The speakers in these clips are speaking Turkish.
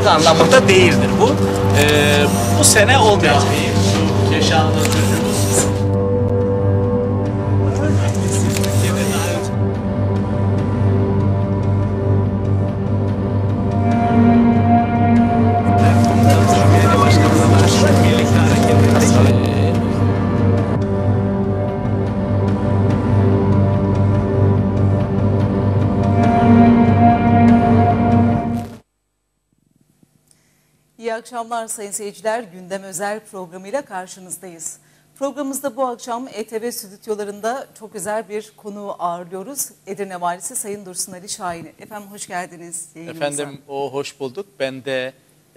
hakkı anlamında değildir bu. Bu sene olmayacak. Şu Keşanlı çocuğumuz İyi akşamlar sayın seyirciler. Gündem özel programıyla karşınızdayız. Programımızda bu akşam ETV stüdyolarında çok özel bir konuğu ağırlıyoruz. Edirne Valisi Sayın Dursun Ali Şahin'i. Efendim hoş geldiniz yayınımıza. Efendim hoş bulduk. Ben de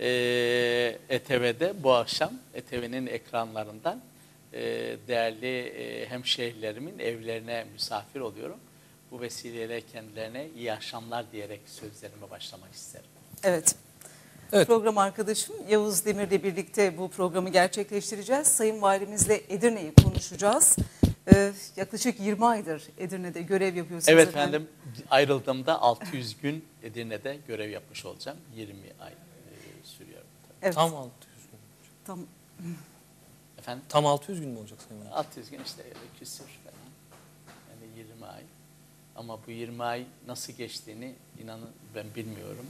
ETV'de bu akşam ETV'nin ekranlarından değerli hemşehrilerimin evlerine misafir oluyorum. Bu vesileyle kendilerine iyi akşamlar diyerek sözlerime başlamak isterim. Evet. Evet. Program arkadaşım Yavuz Demir'le birlikte bu programı gerçekleştireceğiz. Sayın Valimizle Edirne'yi konuşacağız. Yaklaşık 20 aydır Edirne'de görev yapıyorsunuz. Evet efendim, ayrıldığımda 600 gün Edirne'de görev yapmış olacağım. 20 ay sürüyor. Evet. Tam 600 gün. Tam. Efendim? Tam 600 gün mü olacak Sayın Valim? 600 gün işte küsür falan. Yani 20 ay. Ama bu 20 ay nasıl geçtiğini inanın ben bilmiyorum.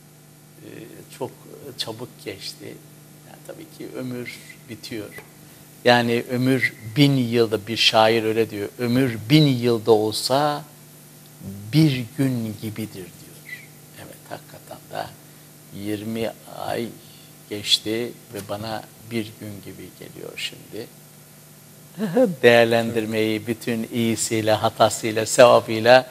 Çok çabuk geçti. Yani tabii ki ömür bitiyor. Yani ömür 1000 yılda, bir şair öyle diyor. Ömür 1000 yılda olsa bir gün gibidir diyor. Evet, hakikaten de 20 ay geçti ve bana bir gün gibi geliyor şimdi. Değerlendirmeyi bütün iyisiyle, hatasıyla, sevabıyla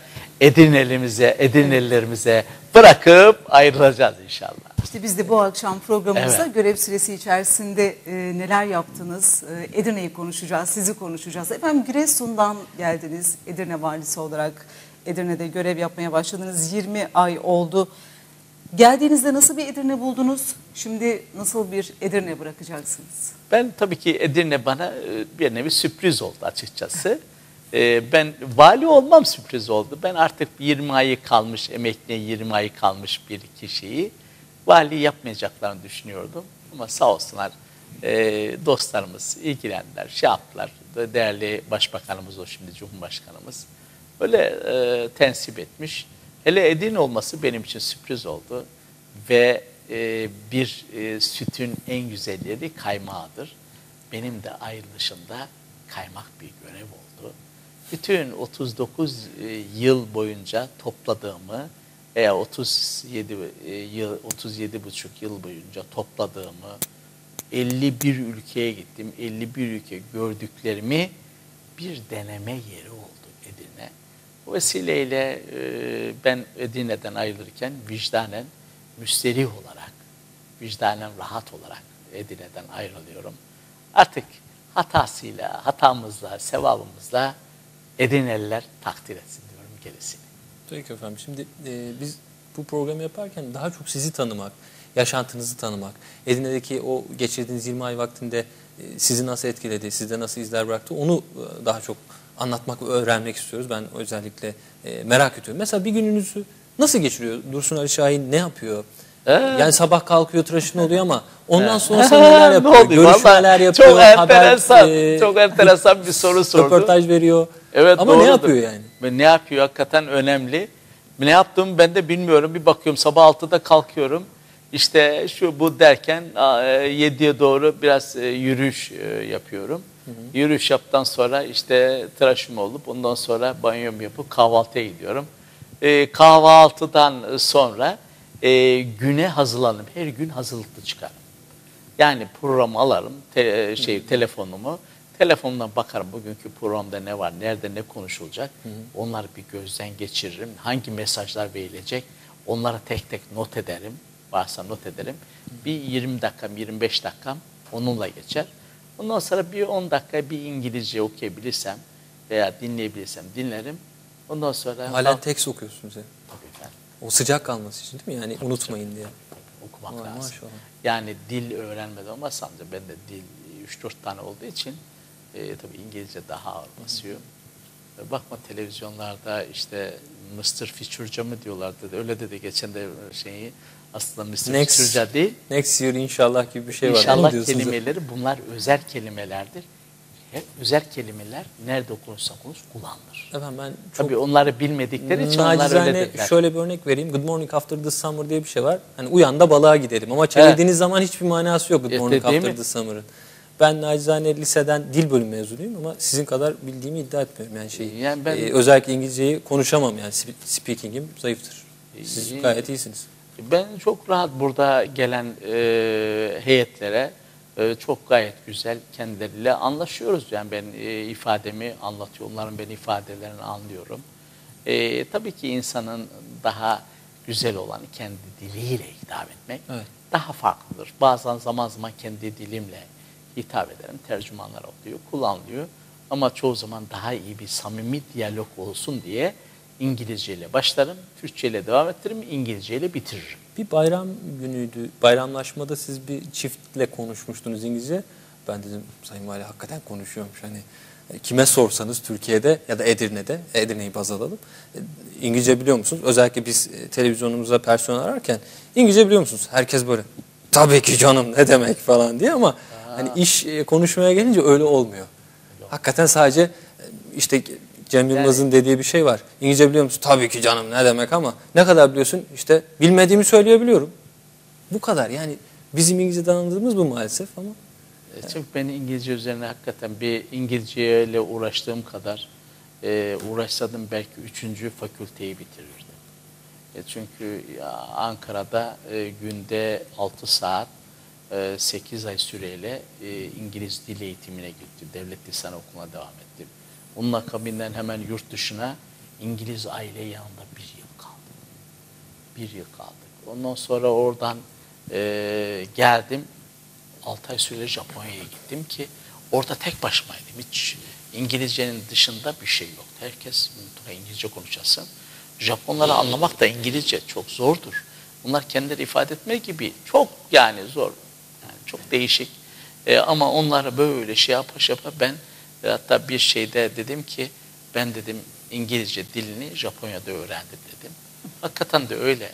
Edirnelilerimize bırakıp ayrılacağız inşallah. İşte biz de bu akşam programımızda Evet. görev süresi içerisinde neler yaptınız, Edirne'yi konuşacağız, sizi konuşacağız. Efendim Giresun'dan geldiniz Edirne Valisi olarak. Edirne'de görev yapmaya başladınız, 20 ay oldu. Geldiğinizde nasıl bir Edirne buldunuz? Şimdi nasıl bir Edirne bırakacaksınız? Ben tabii ki Edirne bana bir nevi sürpriz oldu açıkçası. Ben vali olmam sürpriz oldu. Ben artık 20 ayı kalmış, emekliye 20 ayı kalmış bir kişiyi vali yapmayacaklarını düşünüyordum. Ama sağ olsunlar dostlarımız ilgilendiler, şey yaptılar. Değerli başbakanımız o şimdi Cumhurbaşkanımız. Öyle tensip etmiş. Hele Edirne olması benim için sürpriz oldu. Ve bir sütün en güzelleri kaymağıdır. Benim de ayrılışımda kaymak bir görev oldu. Bütün 39 yıl boyunca topladığımı veya 37,5 yıl boyunca topladığımı 51 ülkeye gittim. 51 ülke gördüklerimi bir deneme yeri oldu Edirne. Bu vesileyle ben Edirne'den ayrılırken vicdanen müsterih olarak, vicdanen rahat olarak Edirne'den ayrılıyorum. Artık hatamızla, sevabımızla Edirneliler takdir etsin diyorum gerisini. Peki efendim. Şimdi biz bu programı yaparken daha çok sizi tanımak, yaşantınızı tanımak, Edirne'deki o geçirdiğiniz 20 ay vaktinde sizi nasıl etkiledi, sizde nasıl izler bıraktı onu daha çok anlatmak ve öğrenmek istiyoruz. Ben özellikle merak ediyorum. Mesela bir gününüzü nasıl geçiriyor? Dursun Ali Şahin ne yapıyor? Yani sabah kalkıyor, tıraşın oluyor ama ondan sonra neler yapıyor? Görüşmeler yapıyor. Çok enteresan, çok enteresan bir soru sordu. Röportaj veriyor. Evet, ama doğrudur. ne yapıyor yani? Ne yapıyor hakikaten önemli. Ne yaptığımı ben de bilmiyorum. Bir bakıyorum sabah 6'da kalkıyorum. İşte şu bu derken 7'ye doğru biraz yürüyüş yapıyorum. Yürüyüş yaptıktan sonra işte tıraşım olup ondan sonra banyomu yapıp kahvaltıya gidiyorum. Kahvaltıdan sonra güne hazırlanırım. Her gün hazırlıklı çıkarım. Yani programı alırım, telefonumu. Telefonumdan bakarım bugünkü programda ne var, nerede ne konuşulacak. Onları bir gözden geçiririm. Hangi mesajlar verilecek onları tek tek not ederim. Varsa not ederim. Bir 20 dakikam, 25 dakikam onunla geçer. Ondan sonra bir 10 dakika bir İngilizce okuyabilirsem veya dinleyebilirsem dinlerim. Ondan sonra... Halen tekst okuyorsunuz yani. Tabii efendim. O sıcak kalması için değil mi? Yani unutmayın diye. Okumak lazım. Maşallah. Yani dil öğrenmeden olmazsa ben de dil 3-4 tane olduğu için tabii İngilizce daha ağır basıyor. Bakma televizyonlarda işte Mr. Future'ca mı diyorlardı. Öyle dedi geçen de şeyi. Aslında Mr. Future'ca değil. Next year inşallah gibi bir şey var. İnşallah kelimeleri bunlar özel kelimelerdir. Hep özel kelimeler nerede okunursa konuş kullanılır. Efendim ben çok Tabii onları bilmedikleri için onlar öyle dediler. şöyle bir örnek vereyim. Good morning after the summer diye bir şey var. Hani uyan da balığa gidelim. Ama çevirdiğiniz zaman hiçbir manası yok Good morning after the summer'ın. Ben nacizane liseden dil bölümü mezunuyum ama sizin kadar bildiğimi iddia etmiyorum. Yani Yani ben, özellikle İngilizceyi konuşamam yani speaking'im zayıftır. Siz gayet iyisiniz. Ben çok rahat burada gelen heyetlere çok gayet güzel kendileriyle anlaşıyoruz. Yani ben ifademi anlatıyorum, onların ben ifadelerini anlıyorum. Tabii ki insanın daha güzel olanı kendi diliyle hitap etmek daha farklıdır. Bazen zaman zaman kendi dilimle hitap ederim, tercümanlar oluyor, kullanılıyor. Ama çoğu zaman daha iyi bir samimi diyalog olsun diye İngilizce ile başlarım, Türkçe ile devam ettiririm, İngilizce ile bitiririm. Bir bayram günüydü. Bayramlaşmada siz bir çiftle konuşmuştunuz İngilizce. Ben dedim Sayın Vali hakikaten konuşuyormuş. Hani kime sorsanız Türkiye'de ya da Edirne'de, Edirne'yi baz alalım. İngilizce biliyor musunuz? Özellikle biz televizyonumuza personel ararken İngilizce biliyor musunuz? Herkes böyle tabii ki canım ne demek falan diye ama hani iş konuşmaya gelince öyle olmuyor. Hakikaten sadece işte Cem Yılmaz'ın dediği bir şey var. İngilizce biliyor musun? Tabii ki canım ne demek ama ne kadar biliyorsun? İşte bilmediğimi söyleyebiliyorum. Bu kadar yani bizim İngilizce'den anladığımız bu maalesef ama. Çünkü ben İngilizce üzerine hakikaten bir İngilizceyle uğraştığım kadar uğraşsadım belki 3. fakülteyi bitirirdim. Çünkü Ankara'da günde 6 saat 8 ay süreyle İngiliz dil eğitimine gittim. Devlet Lisan Okulu'na devam ettim. Onun akabından hemen yurt dışına İngiliz aile yanında 1 yıl kaldım. 1 yıl kaldık. Ondan sonra oradan geldim. 6 ay süre Japonya'ya gittim ki orada tek başımaydım. Hiç İngilizcenin dışında bir şey yok. Herkes mutlaka İngilizce konuşasın. Japonları anlamak da İngilizce çok zordur. Bunlar kendileri ifade etmek gibi çok yani zor. Yani çok değişik. Ama onlara böyle şey yapa ben hatta bir şeyde dedim ki ben dedim İngilizce dilini Japonya'da öğrendim dedim. Hakikaten de öyle.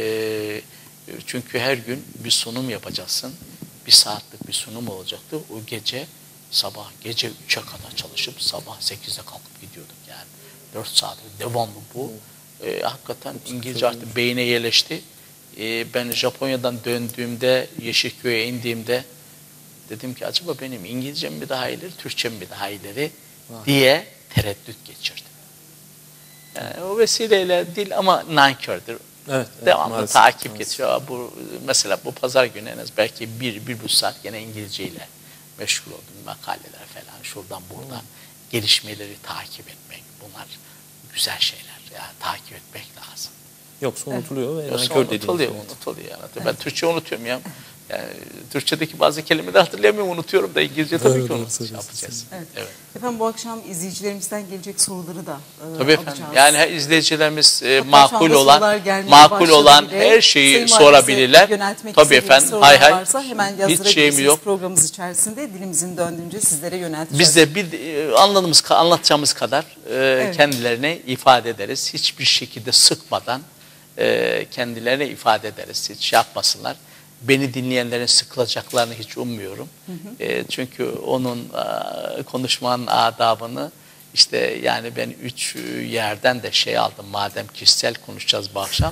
Çünkü her gün bir sunum yapacaksın. 1 saatlik bir sunum olacaktı. O gece gece 3'e kadar çalışıp sabah 8'de kalkıp gidiyorduk yani. 4 saat devamlı bu. Hakikaten İngilizce artık beyine yerleşti. Ben Japonya'dan döndüğümde, Yeşilköy'e indiğimde dedim ki acaba benim İngilizcem mi daha ileri, Türkçem mi daha ileri diye tereddüt geçirdim. Yani o vesileyle dil ama nankördür. Evet, devamlı takip getiriyor. Mesela bu pazar günü en az belki 1-1,5 saat gene İngilizce ile meşgul oldum. Makaleler falan şuradan buradan gelişmeleri takip etmek. Bunlar güzel şeyler. Yani takip etmek lazım. Yoksa unutuluyor ve Yoksa unutuluyor yani. Ben Türkçe unutuyorum ya. Yani Türkçedeki bazı kelimeleri hatırlayamıyorum, unutuyorum da İngilizce tabii ki onu yapacağız. Evet. Efendim bu akşam izleyicilerimizden gelecek soruları da tabii alacağız. efendim. Yani izleyicilerimiz makul olan olan her şeyi sorabilirler. Tabii efendim. Hay hay. Varsa hemen yazdırabilirsiniz programımız içerisinde. Dilimizin döndüğünce sizlere yönelteceğiz. Biz de anlatacağımız kadar kendilerine ifade ederiz. Hiçbir şekilde sıkmadan kendilerine ifade ederiz. Hiç yapmasınlar. Beni dinleyenlerin sıkılacaklarını hiç ummuyorum. Çünkü onun konuşmanın adabını işte yani ben 3 yerden de şey aldım. Madem kişisel konuşacağız bu akşam.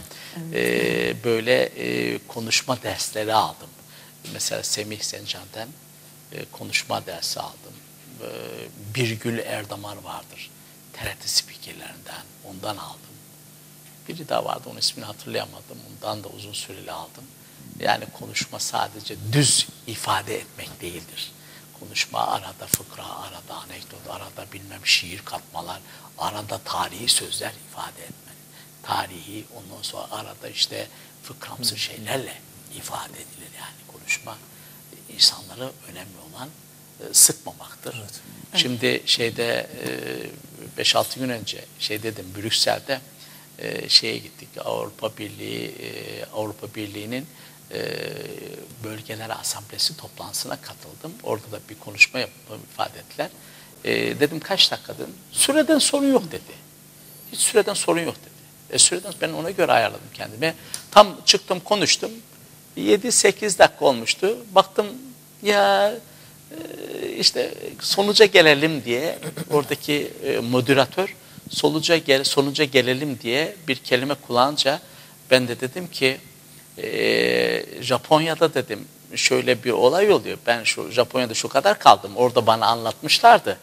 Böyle konuşma dersleri aldım. Mesela Semih Sencan'dan konuşma dersi aldım. Birgül Erdamar vardır. TRT spikerlerinden. Ondan aldım. Biri daha vardı. Onun ismini hatırlayamadım. Ondan da uzun süreli aldım. Yani konuşma sadece düz ifade etmek değildir. Konuşma arada fıkra, arada anekdot, arada bilmem şiir katmalar, arada tarihi sözler ifade etmek. Tarihi ondan sonra arada işte fıkramsı şeylerle ifade edilir yani konuşma. İnsanlara önemli olan sıkmamaktır. Evet. Şimdi şeyde 5-6 gün önce Brüksel'de şeye gittik. Avrupa Birliği'nin Bölgeler Asamblesi toplantısına katıldım. Orada da bir konuşma ifade ettiler. Dedim kaç dakika dedim. Süreden sorun yok dedi. Hiç süreden sorun yok dedi. Süreden ben ona göre ayarladım kendime. Tam çıktım konuştum. 7-8 dakika olmuştu. Baktım ya işte sonuca gelelim diye oradaki moderatör sonuca gelelim diye bir kelime kullanınca ben de dedim ki Japonya'da dedim şöyle bir olay oluyor. Ben Japonya'da şu kadar kaldım. Orada bana anlatmışlardı.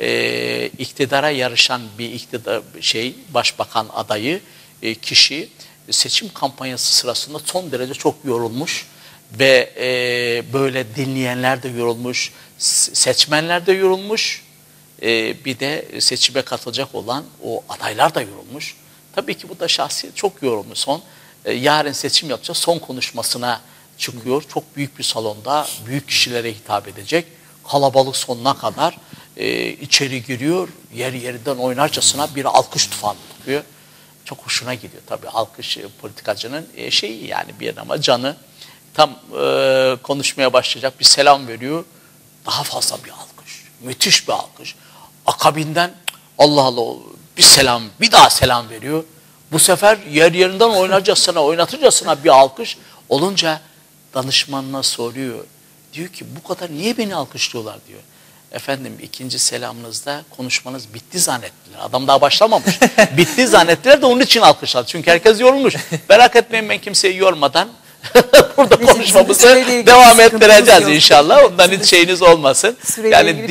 İktidara yarışan bir başbakan adayı kişi seçim kampanyası sırasında son derece çok yorulmuş ve böyle dinleyenler de yorulmuş, seçmenler de yorulmuş, bir de seçime katılacak olan o adaylar da yorulmuş. Tabii ki bu da şahsi çok yorulmuş. Yarın seçim yapacak, son konuşmasına çıkıyor. Çok büyük bir salonda büyük kişilere hitap edecek. Kalabalık sonuna kadar içeri giriyor. Yerinden oynarcasına bir alkış tufanı tutuyor. Çok hoşuna gidiyor tabii alkış politikacının şeyi yani bir ama canı. Tam konuşmaya başlayacak bir selam veriyor. Daha fazla bir alkış. Müthiş bir alkış. Akabinden Allah Allah bir selam, bir daha selam veriyor. Bu sefer yerinden oynatırcasına bir alkış olunca danışmanına soruyor. Diyor ki bu kadar niye beni alkışlıyorlar diyor. Efendim ikinci selamınızda konuşmanız bitti zannettiler. Adam daha başlamamış. Bitti zannettiler de onun için alkışladı. Çünkü herkes yorulmuş. Merak etmeyin ben kimseyi yormadan burada konuşmamızı devam ettireceğiz inşallah. Ondan hiç şeyiniz olmasın. Yani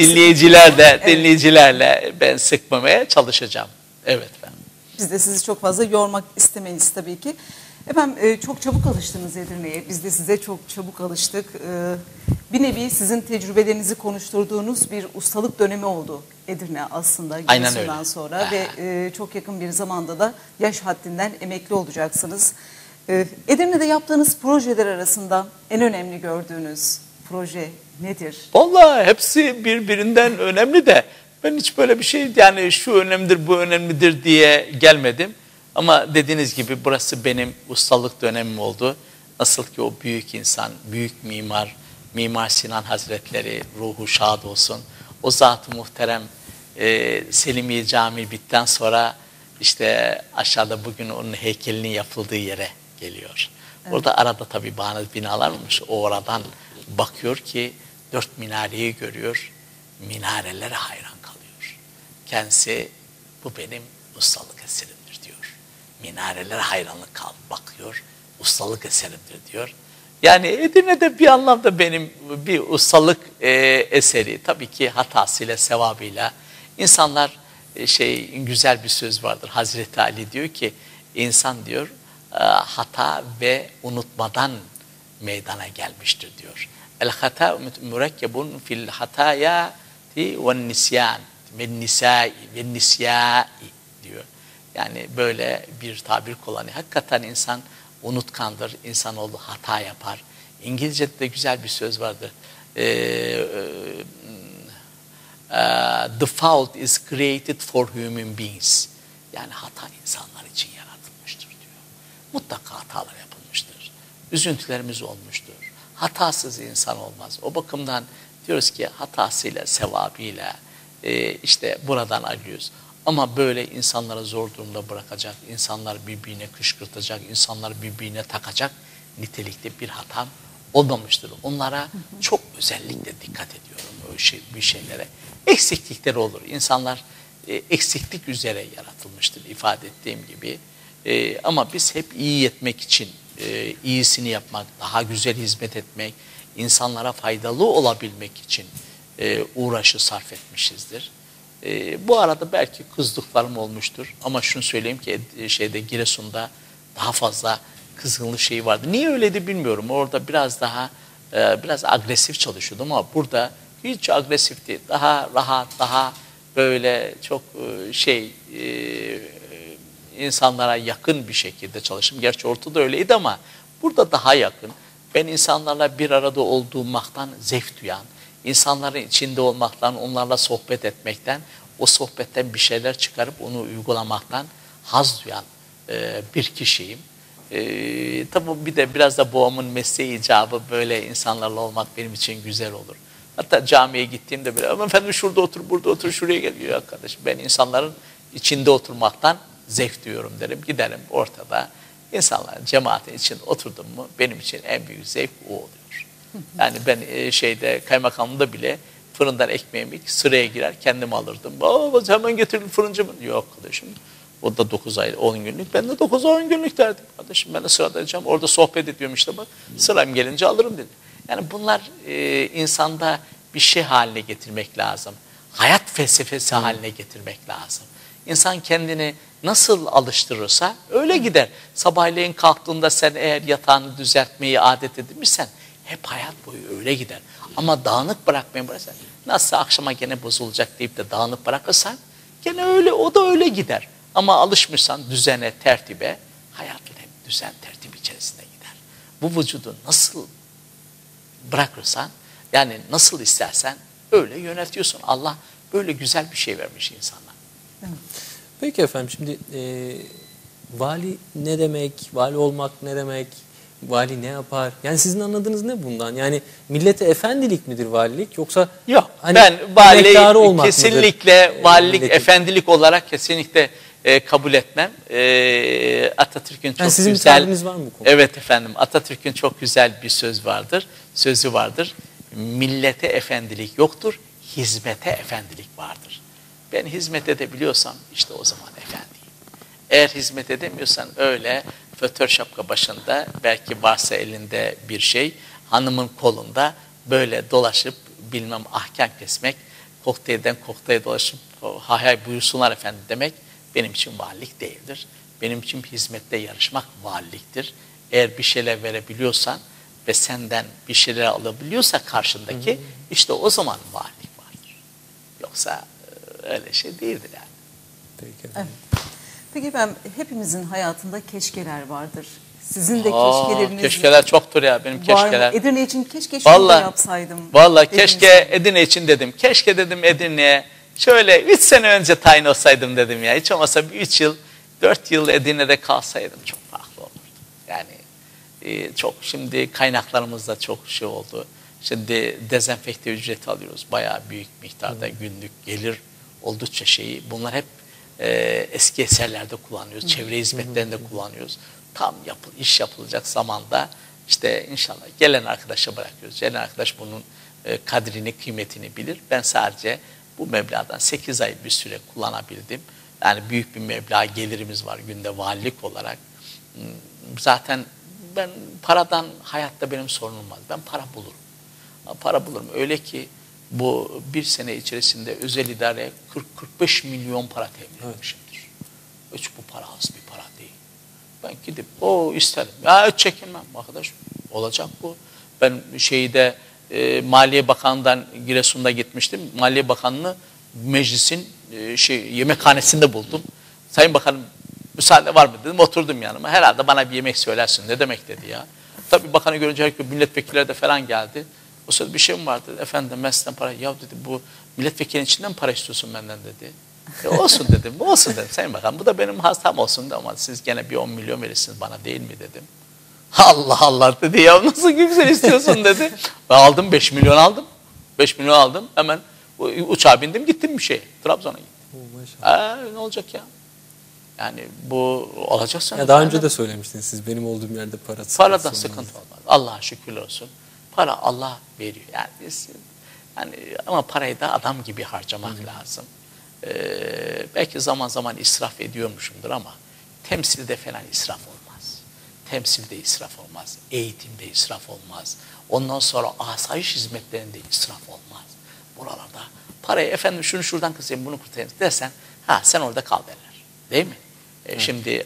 dinleyicilerle ben sıkmamaya çalışacağım. Evet efendim. Biz de sizi çok fazla yormak istemeyiz tabii ki. Efendim çok çabuk alıştınız Edirne'ye. Biz de size çok çabuk alıştık. Bir nevi sizin tecrübelerinizi konuşturduğunuz bir ustalık dönemi oldu Edirne aslında. Giresun'dan sonra ve çok yakın bir zamanda da yaş haddinden emekli olacaksınız. Edirne'de yaptığınız projeler arasında en önemli gördüğünüz proje nedir? Vallahi hepsi birbirinden önemli de ben hiç böyle bir şey yani şu önemlidir bu önemlidir diye gelmedim. Ama dediğiniz gibi burası benim ustalık dönemim oldu. Nasıl ki o büyük insan, büyük mimar, Mimar Sinan Hazretleri ruhu şad olsun. O zat-ı muhterem Selimiye Camii bitten sonra işte aşağıda bugün onun heykelinin yapıldığı yere geliyor. Evet. Orada arada tabii binalar olmuş. O oradan bakıyor ki 4 minareyi görüyor. Minarelere hayran kalıyor. Kendisi bu benim ustalık eserimdir diyor. Minarelere hayranlık bakıyor. Ustalık eserimdir diyor. Yani Edirne'de bir anlamda benim bir ustalık eseri. Tabii ki hatasıyla, sevabıyla. İnsanlar güzel bir söz vardır. Hazreti Ali diyor ki insan diyor hata ve unutmadan meydana gelmiştir diyor. El hata mürekkebun fil hataya ve nisyan ve nisai ve nisyai diyor. Yani böyle bir tabir kullanıyor. Hakikaten insan unutkandır, insanoğlu hata yapar. İngilizce'de de güzel bir söz vardır. The fault is created for human beings. Yani hata insanlar için yaratılmıştır diyor. Mutlaka hatalar yapılmıştır. Üzüntülerimiz olmuştur. Hatasız insan olmaz. O bakımdan diyoruz ki hatasıyla, sevabıyla işte buradan arıyoruz. Ama böyle insanları zor durumda bırakacak, insanlar birbirine kışkırtacak, insanlar birbirine takacak nitelikte bir hatam olmamıştır. Onlara çok özellikle dikkat ediyorum bir şeylere. Eksiklikleri olur. İnsanlar eksiklik üzere yaratılmıştır ifade ettiğim gibi. Ama biz hep iyi etmek için, iyisini yapmak, daha güzel hizmet etmek, insanlara faydalı olabilmek için uğraşı sarf etmişizdir. Bu arada belki kızdıklarım olmuştur ama şunu söyleyeyim ki Giresun'da daha fazla kızgınlık şeyi vardı. Niye öyleydi bilmiyorum. Orada biraz agresif çalışıyordum ama burada hiç agresifti. Daha rahat, daha böyle çok insanlara yakın bir şekilde çalıştım. Gerçi ortada öyleydi ama burada daha yakın. Ben insanlarla bir arada olduğumaktan zevk duyan, İnsanların içinde olmaktan, onlarla sohbet etmekten, o sohbetten bir şeyler çıkarıp onu uygulamaktan haz duyan bir kişiyim. Tabii bir de biraz da babamın mesleği icabı böyle insanlarla olmak benim için güzel olur. Hatta camiye gittiğimde bile ama efendim şurada otur, burada otur, şuraya geliyor arkadaşım. Ben insanların içinde oturmaktan zevk duyuyorum derim. Giderim ortada insanların cemaatin içinde oturdum mu benim için en büyük zevk o oluyor. Yani ben kaymakamlıkta bile fırından ekmeğimi sıraya girer kendim alırdım. Hemen getirin fırıncı mı? Yok kardeşim. O da 9 ay 10 günlük. Ben de 9 ay 10 günlük derdim. Kardeşim ben de sırada edeceğim. Orada sohbet ediyorum işte bak. Sıram gelince alırım dedi. Yani bunlar insanda bir şey haline getirmek lazım. Hayat felsefesi haline getirmek lazım. İnsan kendini nasıl alıştırırsa öyle gider. Sabahleyin kalktığında sen eğer yatağını düzeltmeyi adet edinmişsen hep hayat boyu öyle gider. Ama dağınık bırakmayı bırakırsan nasıl akşama gene bozulacak deyip de dağınık bırakırsan gene öyle o da öyle gider. Ama alışmışsan düzene, tertibe hayatın hep düzen, tertip içerisinde gider. Bu vücudu nasıl bırakırsan yani nasıl istersen öyle yönetiyorsun. Allah böyle güzel bir şey vermiş insana. Peki efendim şimdi vali ne demek, vali olmak ne demek, vali ne yapar? Yani sizin anladığınız ne bundan? Yani millete efendilik midir valilik yoksa yok? Hani ben vali olmak kesinlikle mıdır? valilik, efendilik olarak kesinlikle kabul etmem. Atatürk'ün çok sizin güzel. bir tabiriniz var mı bu konuda? Evet efendim. Atatürk'ün çok güzel bir sözü vardır. Millete efendilik yoktur, hizmete efendilik vardır. Ben hizmet edebiliyorsam işte o zaman efendiyim. Eğer hizmet edemiyorsan öyle fötör şapka başında belki varsa elinde bir şey hanımın kolunda böyle dolaşıp bilmem ahkam kesmek kokteylden kokteyle dolaşıp hay hay buyursunlar efendim demek benim için valilik değildir. Benim için hizmette yarışmak valiliktir. Eğer bir şeyler verebiliyorsan ve senden bir şeyler alabiliyorsa karşındaki işte o zaman valilik vardır. Yoksa öyle şey değildir yani. Peki. Evet. Peki ben hepimizin hayatında keşkeler vardır. Sizin de keşkeleriniz keşkeler çoktur ya benim keşkeler. Edirne için keşke şunu da yapsaydım. Vallahi keşke Edirne için dedim. Keşke dedim Edirne'ye şöyle 3 sene önce tayin olsaydım dedim ya. Hiç olmazsa bir 3 yıl 4 yıl Edirne'de kalsaydım çok farklı olurdu. Yani çok şimdi kaynaklarımızda çok şey oldu. Şimdi dezenfekte ücreti alıyoruz. Bayağı büyük miktarda günlük gelir oldukça şeyi. Bunlar hep eski eserlerde kullanıyoruz. Çevre hizmetlerinde kullanıyoruz. Tam iş yapılacak zamanda işte inşallah gelen arkadaşa bırakıyoruz. Gelen arkadaş bunun kadrini, kıymetini bilir. Ben sadece bu meblağdan 8 ay bir süre kullanabildim. Yani büyük bir meblağ gelirimiz var günde valilik olarak. Zaten ben paradan hayatta benim sorunum olmaz. Ben para bulurum. Para bulurum. Öyle ki bu bir sene içerisinde özel idareye 40-45 milyon para temin etmişimdir. Hiç bu para az bir para değil. Ben gidip isterim. Ya hiç çekinmem arkadaş. Olacak bu. Ben Maliye Bakanı'ndan Giresun'da gitmiştim. Maliye Bakanı'nı meclisin yemekhanesinde buldum. Sayın Bakanım müsaade var mı dedim. Oturdum yanıma. Herhalde bana bir yemek söylersin. Ne demek dedi ya. Tabii bakanı görünce herkes milletvekilleri de falan geldi. O sırada bir şey mi vardı? Efendim ben sizden para... Ya dedi bu milletvekilinin içinden para istiyorsun benden dedi. Olsun dedim. Olsun dedim. Sayın Bakan bu da benim hastam olsun ama siz gene bir 10 milyon verirsiniz bana değil mi dedim. Allah Allah dedi ya nasıl güzel istiyorsun dedi. Ben aldım 5 milyon aldım. 5 milyon aldım. Hemen uçağa bindim gittim bir şeye. Trabzon'a gittim. Ne olacak ya? Yani bu olacaksın. Ya daha önce de söylemiştiniz siz benim olduğum yerde paradan sıkıntı olmaz. Allah'a şükürler olsun. Para Allah veriyor. Yani ama parayı da adam gibi harcamak lazım. Belki zaman zaman israf ediyormuşumdur ama temsilde falan israf olmaz. Temsilde israf olmaz. Eğitimde israf olmaz. Ondan sonra asayiş hizmetlerinde israf olmaz. Buralarda parayı efendim şunu şuradan kısayım bunu kurtarayım dersen sen orada kal derler. Değil mi? Şimdi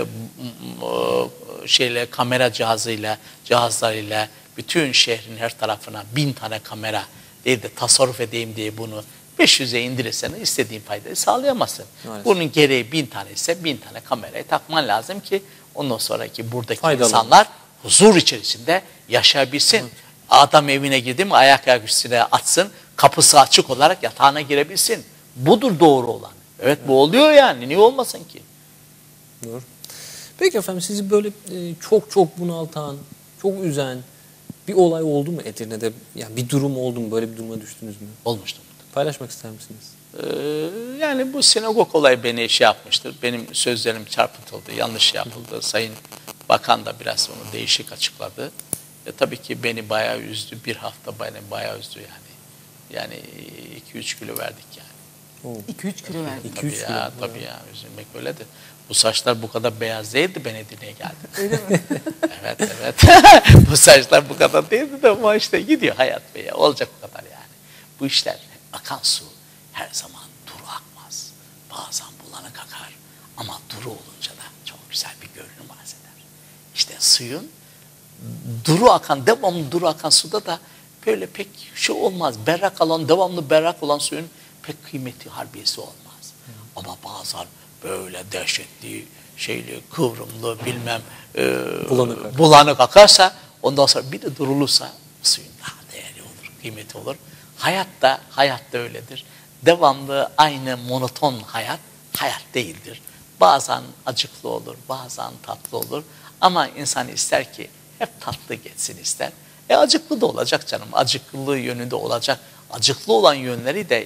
kamera cihazlarıyla bütün şehrin her tarafına 1000 tane kamera değil de tasarruf edeyim diye bunu 500'e indirirsen istediğin faydayı sağlayamazsın. Evet. Bunun gereği 1000 tane ise 1000 tane kamerayı takman lazım ki ondan sonraki buradaki insanlar huzur içerisinde yaşayabilsin. Evet. Adam evine girdi mi ayak üstüne atsın, kapısı açık olarak yatağına girebilsin. Budur doğru olan. Evet bu oluyor yani. Niye olmasın ki? Doğru. Peki efendim sizi böyle çok bunaltan, çok üzen Bir olay oldu mu Edirne'de? Yani bir durum oldu mu? Böyle bir duruma düştünüz mü? Olmuştu. Paylaşmak ister misiniz? Yani bu sinagog olayı beni şey yapmıştır. Benim sözlerim çarpıtıldı, yanlış yapıldı. Sayın Bakan da biraz onu değişik açıkladı. Tabii ki beni bayağı üzdü. Bir hafta beni bayağı üzdü yani. Yani 2-3 kilo verdik yani. 2-3 kilo verdik. Tabii ya, tabii ya, üzülmek öyledir. Bu saçlar bu kadar beyaz değildi, ben Edirne'ye geldim. Öyle mi? Evet, evet. Bu saçlar bu kadar değildi de ama işte gidiyor hayat be ya. Olacak bu kadar yani. Bu işler, akan su her zaman duru akmaz. Bazen bulanık akar ama duru olunca da çok güzel bir görünüm arz eder. İşte suyun devamlı duru akan suda da böyle pek şey olmaz. Berrak olan, devamlı berrak olan suyun pek kıymeti, harbiyesi olmaz. Ama bazen böyle dehşetli, şeyli, kıvrımlı, bilmem bulanık akarsa, ondan sonra bir de durulursa suyun daha değerli olur, kıymeti olur. Hayat da öyledir. Devamlı aynı monoton hayat değildir. Bazen acıklı olur, bazen tatlı olur. Ama insan ister ki hep tatlı geçsin ister. Acıklı da olacak canım, acıklı yönü de olacak. Acıklı olan yönleri de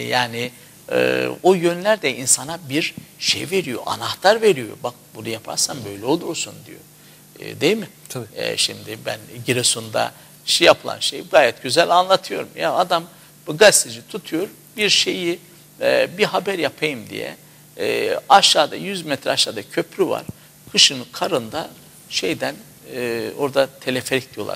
o yönler de insana bir şey veriyor, anahtar veriyor. Bak bunu yaparsan böyle olursun diyor. Değil mi? Tabii. Şimdi ben Giresun'da yapılan şeyi gayet güzel anlatıyorum. Ya adam, bu gazeteci tutuyor bir şeyi, bir haber yapayım diye. Aşağıda 100 metre aşağıda köprü var. Kışın karında orada teleferik diyorlar,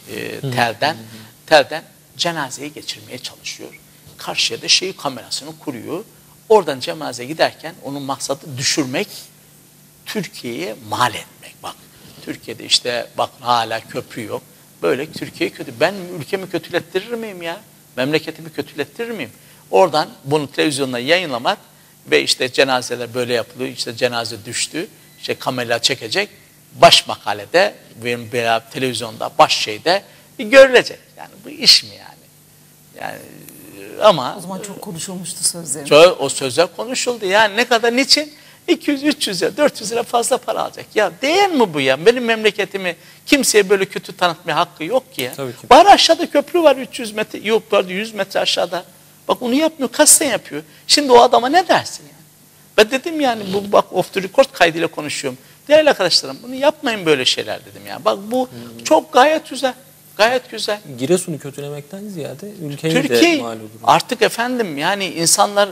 telden cenazeyi geçirmeye çalışıyor. Karşıya da kamerasını kuruyor. Oradan cenaze giderken onun maksadı düşürmek, Türkiye'ye mal etmek. Bak Türkiye'de işte bak hala köprü yok. Böyle Türkiye kötü. Ben ülkemi kötülettirir miyim ya? Memleketimi kötülettirir miyim? Oradan bunu televizyonda yayınlamak ve işte cenazeler böyle yapılıyor. İşte cenaze düştü. Kamera çekecek. Baş makalede veya televizyonda baş görülecek. Yani bu iş mi yani? Yani ama O zaman çok konuşulmuştu sözlerim. o sözler konuşuldu. Yani ne kadar, niçin? 200, 300 lira, 400 lira fazla para alacak. Ya değer mi bu ya? Benim memleketimi kimseye böyle kötü tanıtmaya hakkı yok ki ya. Bari aşağıda köprü var 300 metre, yok pardon 100 metre aşağıda. Bak onu yapmıyor, kasten yapıyor. Şimdi o adama ne dersin yani? Ben dedim yani bu bak off the record kaydıyla konuşuyorum. Değerli arkadaşlarım bunu yapmayın böyle şeyler dedim ya. Bak bu çok gayet güzel. Gayet güzel. Giresun'u kötülemekten ziyade ülkeyi Türkiye, de mal olur. artık efendim yani insanlar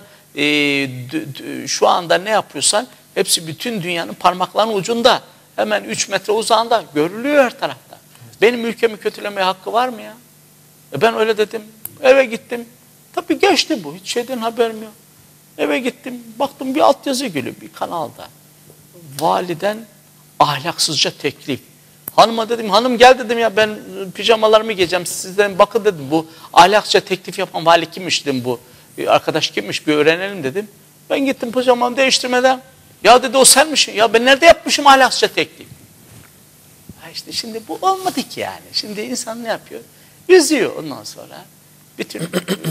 şu anda ne yapıyorsan hepsi bütün dünyanın parmaklarının ucunda. Hemen 3 metre uzağında görülüyor her tarafta. Benim ülkemi kötülemeye hakkı var mı ya? Ben öyle dedim. Eve gittim. Tabii geçti bu. Hiç şeyden haberim yok. Eve gittim. Baktım bir altyazı geliyor bir kanalda. Validen ahlaksızca teklif. Hanıma dedim, hanım gel dedim ya ben pijamalarımı giyeceğim sizden bakın dedim. Bu ahlaksızca teklif yapan vali kimmiş dedim bu. Arkadaş kimmiş bir öğrenelim dedim. Ben gittim pijamamı değiştirmeden. Ya dedi o senmişsin. Ya ben nerede yapmışım ahlaksızca teklif? Ha işte şimdi bu olmadı ki yani. Şimdi insan ne yapıyor? Üzüyor ondan sonra. Bütün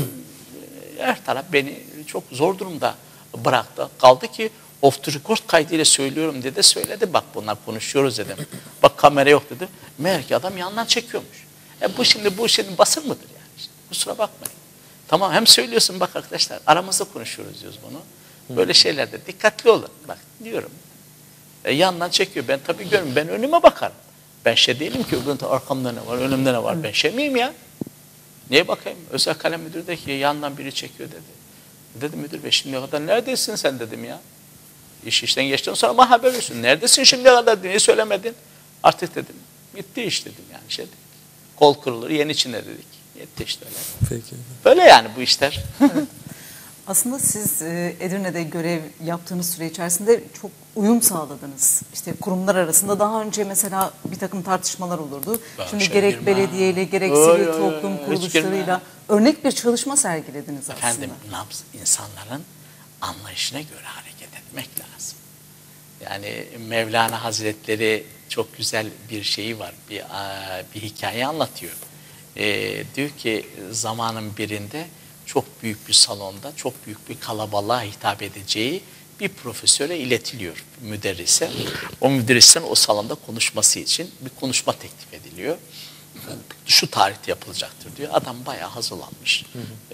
her taraf beni çok zor durumda bıraktı. Kaldı ki off the record kaydıyla söylüyorum dedi. Söyledi bak bunlar konuşuyoruz dedim. Bak kamera yok dedim. Meğer ki adam yandan çekiyormuş. Bu şimdi basın mıdır yani? İşte, kusura bakmayın. Tamam hem söylüyorsun bak arkadaşlar aramızda konuşuyoruz diyoruz bunu. Böyle şeylerde dikkatli olun. Bak diyorum. Yandan çekiyor. Ben tabii görüyorum. Ben önüme bakarım. Ben değilim ki arkamda ne var, önümde ne var. Ben miyim ya? Niye bakayım? Özel kalem müdürü de ki yandan biri çekiyor dedi. Dedim müdür bey şimdiye kadar neredesin sen dedim ya. İşten geçtikten sonra bana haber veriyorsun. Neredesin şimdiye kadar niye söylemedin? Artık dedim. Gitti iş dedim yani Kol kırılır yeni içine dedik. Yetti işte öyle. Peki. Böyle yani bu işler. Evet. Aslında siz Edirne'de görev yaptığınız süre içerisinde çok uyum sağladınız. İşte kurumlar arasında daha önce mesela bir takım tartışmalar olurdu. Şimdi gerek belediyeyle gerek sivil toplum kuruluşlarıyla örnek bir çalışma sergilediniz aslında. Efendim insanların anlayışına göre hareket etmek lazım. Yani Mevlana Hazretleri çok güzel bir şeyi var, bir hikaye anlatıyor. Diyor ki zamanın birinde çok büyük bir salonda, çok büyük bir kalabalığa hitap edeceği bir profesöre iletiliyor, müderrise. O müderristen o salonda konuşması için bir konuşma teklif ediliyor. şu tarihte yapılacaktır diyor. Adam bayağı hazırlanmış.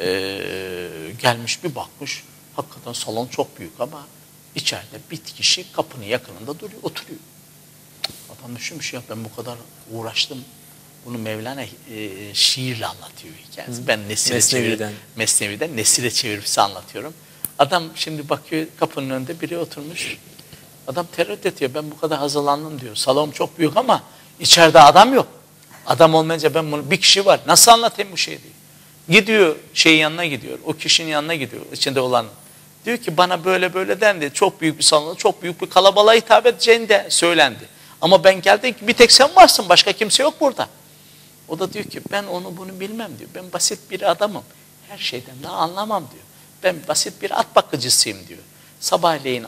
Gelmiş bir bakmış. Hakikaten salon çok büyük ama içeride bir kişi kapının yakınında duruyor, oturuyor. Adam düşünmüş ya ben bu kadar uğraştım. Bunu Mevlana şiirle anlatıyor hikayesi. Ben Mesnevi'den Nesile çevirip size anlatıyorum. Adam şimdi bakıyor kapının önünde biri oturmuş. Adam tereddüt ediyor. Ben bu kadar hazırlandım diyor. Salon çok büyük ama içeride adam yok. Adam olmayınca ben bunu bir kişi var. Nasıl anlatayım bu şeyi diyor. Gidiyor şeyin yanına gidiyor. O kişinin yanına gidiyor. İçinde olan. Diyor ki bana böyle böyle dendi. Çok büyük bir salonda çok büyük bir kalabalığa hitap edeceğini de söylendi. Ama ben geldim ki bir tek sen varsın. Başka kimse yok burada. O da diyor ki ben onu bunu bilmem diyor. Ben basit bir adamım. Her şeyden daha anlamam diyor. Ben basit bir at bakıcısıyım diyor. Sabahleyin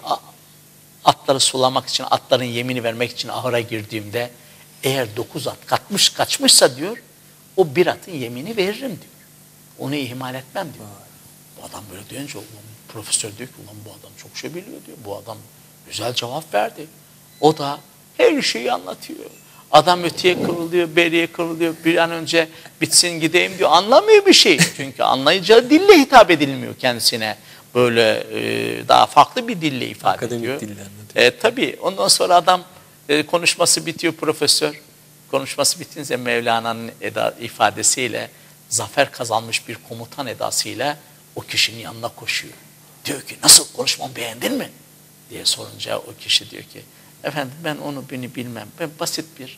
atları sulamak için, atların yemini vermek için ahıra girdiğimde eğer 9 at kaçmışsa diyor, o bir atın yemini veririm diyor. Onu ihmal etmem diyor. Bu adam böyle deyince profesör diyor ki ulan bu adam çok şey biliyor diyor. Bu adam güzel cevap verdi. O da her şeyi anlatıyor. Adam öteye kırılıyor, beriye kırılıyor. Bir an önce bitsin gideyim diyor. Anlamıyor bir şey. Çünkü anlayacağı dille hitap edilmiyor kendisine. Böyle daha farklı bir dille ifade akademik ediyor. Dille tabii ondan sonra adam konuşması bitiyor profesör. Konuşması bitince Mevlana'nın ifadesiyle zafer kazanmış bir komutan edasıyla o kişinin yanına koşuyor. Diyor ki nasıl konuşmamı beğendin mi? Diye sorunca o kişi diyor ki efendim ben onu bilmem. Ben basit bir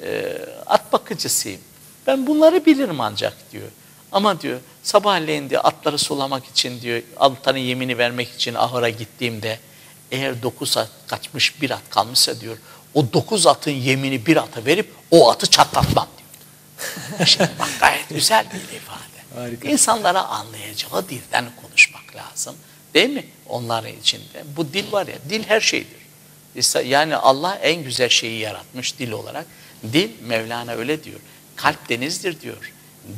at bakıcısıyım. Ben bunları bilirim ancak diyor. Ama diyor sabahleyin diyor atları sulamak için diyor atların yemini vermek için ahıra gittiğimde eğer 9 at kaçmış bir at kalmışsa diyor o 9 atın yemini bir ata verip o atı çatlatmam diyor. Şimdi bak gayet güzel bir ifade. Harika. İnsanlara anlayacağı dilden konuşmak lazım. Değil mi? Onların içinde. Bu dil var ya dil her şeydir. Yani Allah en güzel şeyi yaratmış dil olarak. Dil Mevlana öyle diyor. Kalp denizdir diyor.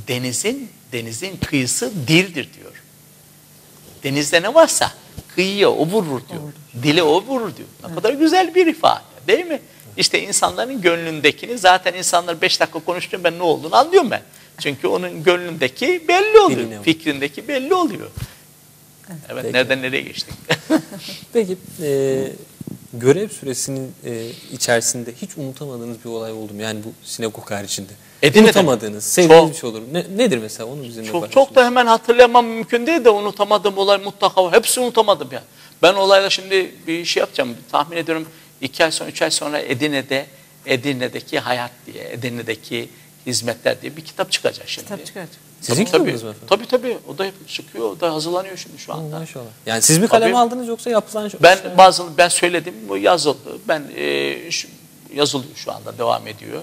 Denizin kıyısı dildir diyor. Denizde ne varsa kıyıya o vurur diyor. Dile o vurur diyor. Ne kadar güzel bir ifade değil mi? İşte insanların gönlündekini zaten insanlar 5 dakika konuştuğunda ben ne olduğunu anlıyorum ben. Çünkü onun gönlündeki belli oluyor. Fikrindeki belli oluyor. Evet peki. Nereden nereye geçtik? Peki görev süresinin içerisinde hiç unutamadığınız bir olay oldu mu? Yani bu sinagog haricinde. Unutamadığınız, sevdiğiniz bir şey olur. Nedir mesela? Onu bizimle paylaşın. Çok da hemen hatırlamam mümkün değil de unutamadığım olay mutlaka var. Hepsini unutamadım yani. Ben olayla şimdi bir şey yapacağım. Tahmin ediyorum 2 ay sonra 3 ay sonra Edirne'deki hayat diye, Edirne'deki hizmetler diye bir kitap çıkacak şimdi. Kitap çıkacak. Sizin kitabınız mı efendim? Tabii. O da çıkıyor. O da hazırlanıyor şimdi şu anda. Maşallah. Yani siz mi kaleme aldınız yoksa yapılan şey? Ben söyledim. Bu yazıldı. Yazılıyor şu anda. Devam ediyor.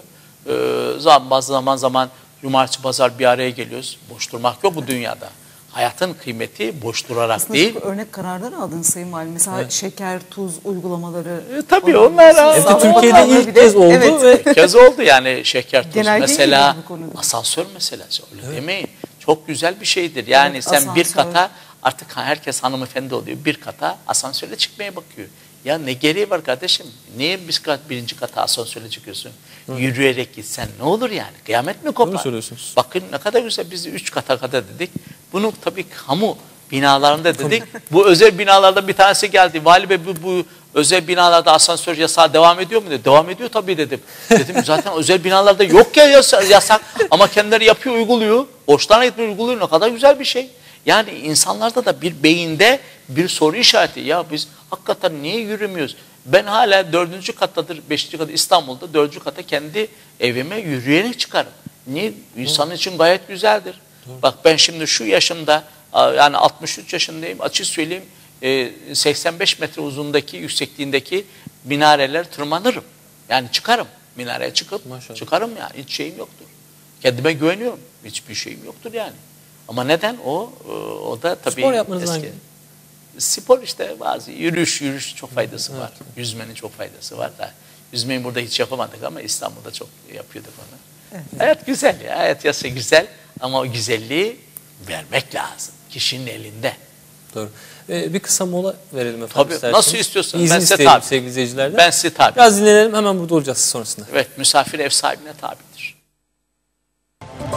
Zaman cumartesi pazar bir araya geliyoruz. Boş durmak yok bu dünyada. Hayatın kıymeti boş durarak aslında değil. Örnek kararlar aldınız Sayın Valim. Mesela şeker, tuz uygulamaları. Tabii onlar Türkiye'de ilk kez oldu. Evet. İlk kez oldu yani şeker, tuz. Genelde mesela asansör meselesi. Öyle demeyin. Çok güzel bir şeydir. Yani sen asansör. Bir kata artık herkes hanımefendi oluyor. Bir kata asansörle çıkmaya bakıyor. Ya ne gereği var kardeşim? Niye birinci kata asansörle çıkıyorsun? Yürüyerek gitsen ne olur yani? Kıyamet mi kopar? Bakın ne kadar güzel biz 3 kata dedik. Bunu tabii kamu binalarında dedik. Bu özel binalardan bir tanesi geldi. Vali Bey bu özel binalarda asansör yasağı devam ediyor mu dedi. Devam ediyor tabii dedim. Dedim zaten özel binalarda yok ya yasak ama kendileri yapıyor uyguluyor. Borçtan etmiyor uyguluyor ne kadar güzel bir şey. Yani insanlarda da bir beyinde bir soru işareti. Ya biz hakikaten niye yürümüyoruz? Ben hala 4. kattadır, 5. katta İstanbul'da 4. kata kendi evime yürüyerek çıkarım. Niye? İnsan için gayet güzeldir. Bak ben şimdi şu yaşımda yani 63 yaşındayım açık söyleyeyim 85 metre uzundaki yüksekliğindeki minareler tırmanırım. Yani çıkarım. Minareye çıkıp çıkarım yani hiç şeyim yoktur. Kendime güveniyorum. Hiçbir şeyim yoktur yani. Ama neden? O da tabii spor yapmanızdan eski. Spor işte bazı yürüyüş çok faydası var. Yüzmenin çok faydası var da. Yüzmeyi burada hiç yapamadık ama İstanbul'da çok yapıyorduk onu. Evet. Hayat güzel ya. Hayat yasa güzel ama o güzelliği vermek lazım. Kişinin elinde. Doğru. Bir kısa mola verelim efendim. Tabii isterseniz. nasıl istiyorsan. İzin Ben size isteyelim tabi. sevgili izleyicilerden. Ben size tabi. Biraz dinlenelim hemen burada olacağız sonrasında. Evet misafir ev sahibine tabidir.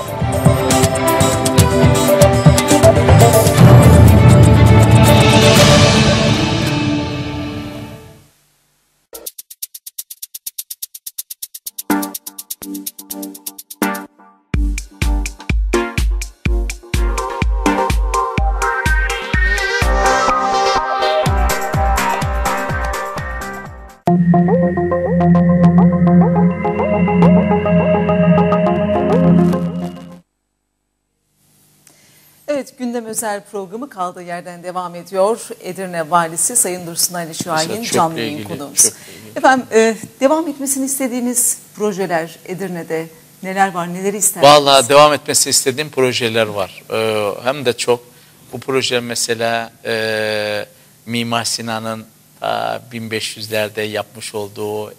özel programı kaldığı yerden devam ediyor. Edirne Valisi Sayın Dursun Ali Şahin Mesela canlı çöple yayın ilgili, konuğumuz. çöple ilgili. Efendim devam etmesini istediğiniz projeler Edirne'de neler var, neleri istersiniz? Vallahi devam etmesi istediğim projeler var. Hem de çok. Bu proje mesela Mimar Sinan'ın 1500'lerde yapmış olduğu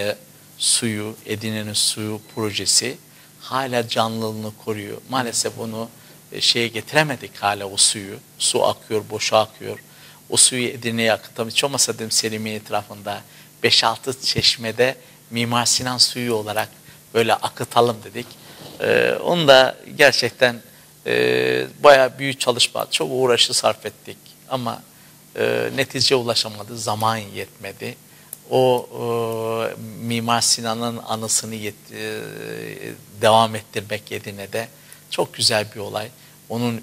Edirne'nin suyu projesi hala canlılığını koruyor. Maalesef onu şeye getiremedik hala o suyu. Su akıyor, boşa akıyor. O suyu Edirne'ye akıtamayız. Hiç olmasa dedim Selimiye etrafında 5-6 çeşmede Mimar Sinan suyu olarak böyle akıtalım dedik. Onu da gerçekten bayağı büyük çalışma, çok uğraşı sarf ettik. Ama neticeye ulaşamadı, zaman yetmedi. O Mimar Sinan'ın anısını devam ettirmek Edirne'de çok güzel bir olay. Onun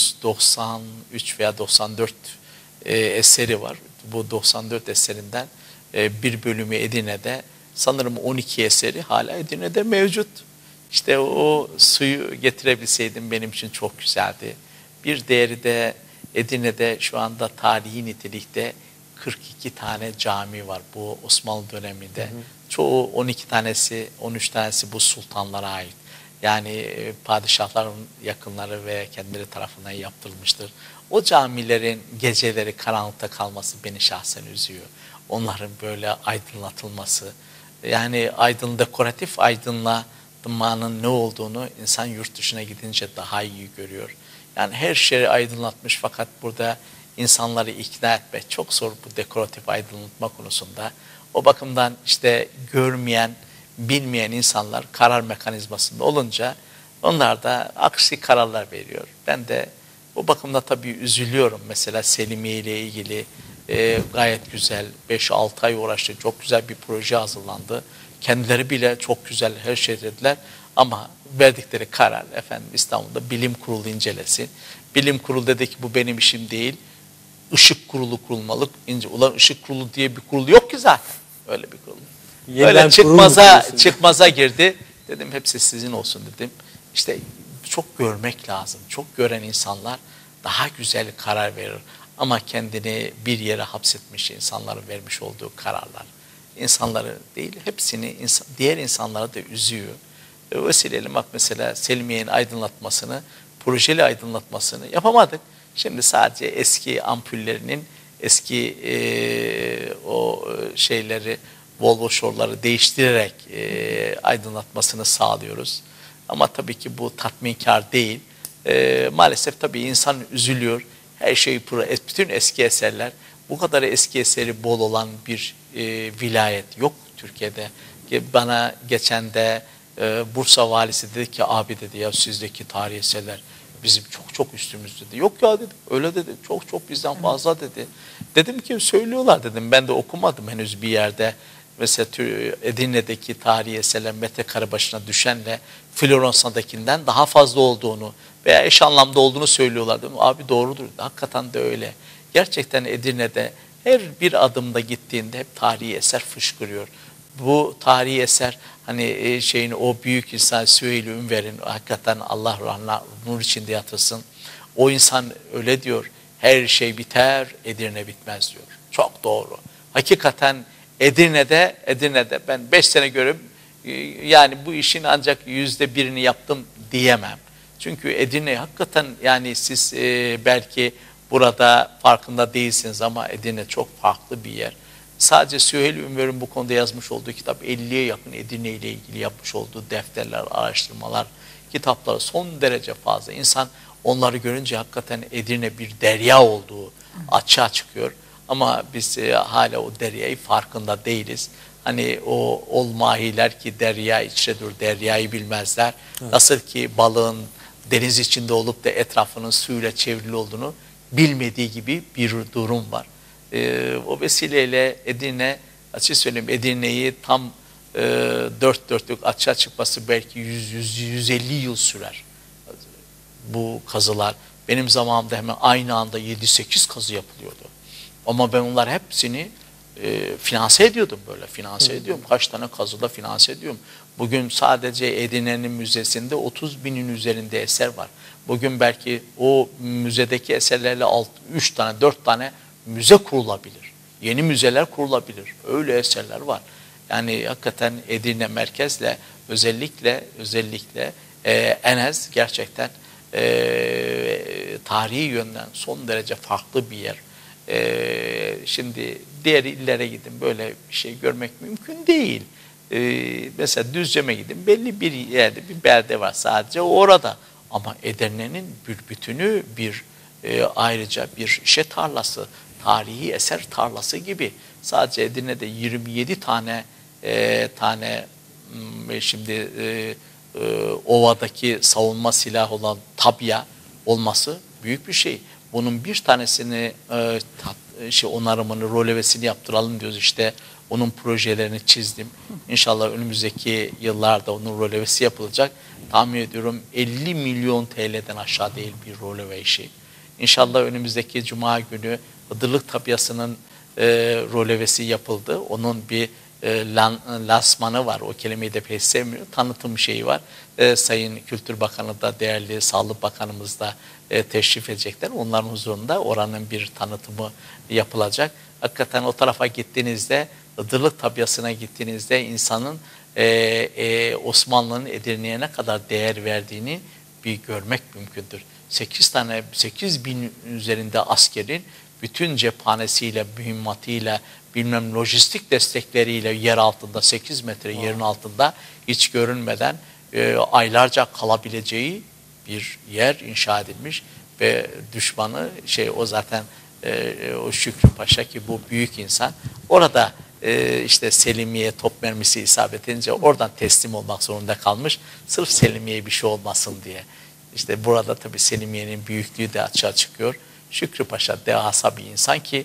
393 veya 94 eseri var. Bu 94 eserinden bir bölümü Edirne'de, sanırım 12 eseri hala Edirne'de mevcut. İşte o suyu getirebilseydim benim için çok güzeldi. Bir diğeri de Edirne'de şu anda tarihi nitelikte 42 tane cami var bu Osmanlı döneminde. Hı hı. Çoğu 12 tanesi, 13 tanesi bu sultanlara ait. Yani padişahların yakınları ve kendileri tarafından yaptırılmıştır. O camilerin geceleri karanlıkta kalması beni şahsen üzüyor. Onların böyle aydınlatılması, yani dekoratif aydınlatmanın ne olduğunu insan yurt dışına gidince daha iyi görüyor. Yani her şeyi aydınlatmış fakat burada insanları ikna etmek çok zor bu dekoratif aydınlatma konusunda. O bakımdan işte görmeyen, bilmeyen insanlar karar mekanizmasında olunca onlar da aksi kararlar veriyor. Ben de o bakımda tabii üzülüyorum. Mesela Selimiye ile ilgili gayet güzel 5-6 ay uğraştı. Çok güzel bir proje hazırlandı. Kendileri bile çok güzel her şey dediler. Ama verdikleri karar efendim İstanbul'da bilim kurulu incelesin. Bilim kurulu dedi ki bu benim işim değil. Işık kurulu kurulmalı. Ulan ışık kurulu diye bir kurul yok ki zaten. Öyle bir kurul. Öyle çıkmaza girdi. Dedim hepsi sizin olsun dedim. İşte çok görmek lazım. Çok gören insanlar daha güzel karar verir. Ama kendini bir yere hapsetmiş insanların vermiş olduğu kararlar. İnsanları değil hepsini diğer insanlara da üzüyor. O vesileyle bak mesela Selimiye'nin aydınlatmasını, projeli aydınlatmasını yapamadık. Şimdi sadece eski ampullerinin eski o şeyleri, Volvo şorları değiştirerek aydınlatmasını sağlıyoruz. Ama tabii ki bu tatminkar değil. Maalesef tabii insan üzülüyor. Her şey, bütün eski eserler, bu kadar eski eseri bol olan bir vilayet yok Türkiye'de. Bana geçen de Bursa valisi dedi ki abi dedi ya sizdeki tarihi eserler bizim çok çok üstümüz dedi. Yok ya dedim öyle dedi çok çok bizden fazla dedi. Dedim ki söylüyorlar dedim ben de okumadım henüz bir yerde. Mesela Edirne'deki tarihi eserler metrekare başına düşenle Floransa'dakinden daha fazla olduğunu veya eş anlamda olduğunu söylüyorlar dedim. Abi doğrudur hakikaten de öyle. Gerçekten Edirne'de her bir adımda gittiğinde hep tarihi eser fışkırıyor. Bu tarihi eser hani o büyük insan Süheyl-i Ünver'in hakikaten Allah rahmet nur içinde yatırsın. O insan öyle diyor. Her şey biter, Edirne bitmez diyor. Çok doğru. Hakikaten Edirne'de ben 5 sene görüp yani bu işin ancak %1'ini yaptım diyemem. Çünkü Edirne hakikaten yani siz belki burada farkında değilsiniz ama Edirne çok farklı bir yer. Sadece Süheyl-i Ünver'in bu konuda yazmış olduğu kitap 50'ye yakın Edirne ile ilgili yapmış olduğu defterler, araştırmalar, kitapları son derece fazla. İnsan onları görünce hakikaten Edirne bir derya olduğu açığa çıkıyor. Ama biz hala o deryayı farkında değiliz. Hani o olmahiler ki derya içredir, deryayı bilmezler. Evet. Nasıl ki balığın deniz içinde olup da etrafının suyla çevrili olduğunu bilmediği gibi bir durum var. O vesileyle Edirne, açık söyleyeyim Edirne'yi tam dört dörtlük açığa çıkması belki 100-150 yıl sürer. Bu kazılar. Benim zamanımda hemen aynı anda 7-8 kazı yapılıyordu. Ama ben onlar hepsini finanse ediyordum böyle. Finanse ediyorum. Kaç tane kazıda finanse ediyorum. Bugün sadece Edirne'nin müzesinde 30 binin üzerinde eser var. Bugün belki o müzedeki eserlerle 3 tane 4 tane müze kurulabilir. Yeni müzeler kurulabilir. Öyle eserler var. Yani hakikaten Edirne merkezle özellikle Enez gerçekten tarihi yönden son derece farklı bir yer. Şimdi diğer illere gidin böyle bir şey görmek mümkün değil. Mesela Düzce'me gidin belli bir yerde bir belde var sadece orada. Ama Edirne'nin bir bütünü ayrıca bir tarlası, tarihi eser tarlası gibi. Sadece Edirne'de 27 tane şimdi ovadaki savunma silahı olan tabya olması büyük bir şey. Bunun bir tanesini onarımını, rolevesini yaptıralım diyoruz işte. Onun projelerini çizdim. İnşallah önümüzdeki yıllarda onun rolevesi yapılacak. Tahmin ediyorum 50 milyon TL'den aşağı değil bir roleve işi. İnşallah önümüzdeki Cuma günü Hıdırlık Tabyası'nın rolevesi yapıldı. Onun bir lansmanı var. O kelimeyi de pek sevmiyor. Tanıtım şeyi var. Sayın Kültür Bakanı da değerli Sağlık Bakanımız da teşrif edecekler. Onların huzurunda oranın bir tanıtımı yapılacak. Hakikaten o tarafa gittiğinizde, Hıdırlık Tabyası'na gittiğinizde insanın Osmanlı'nın Edirne'ye ne kadar değer verdiğini bir görmek mümkündür. 8 bin üzerinde askerin bütün cephanesiyle, mühimmatıyla, bilmem lojistik destekleriyle yer altında 8 metre yerin altında hiç görünmeden aylarca kalabileceği bir yer inşa edilmiş ve düşmanı o zaten o Şükrü Paşa ki bu büyük insan orada işte Selimiye top mermisi isabet edince oradan teslim olmak zorunda kalmış. Sırf Selimiye'ye bir şey olmasın diye. İşte burada tabii Selimiye'nin büyüklüğü de açığa çıkıyor. Şükrü Paşa devasa bir insan ki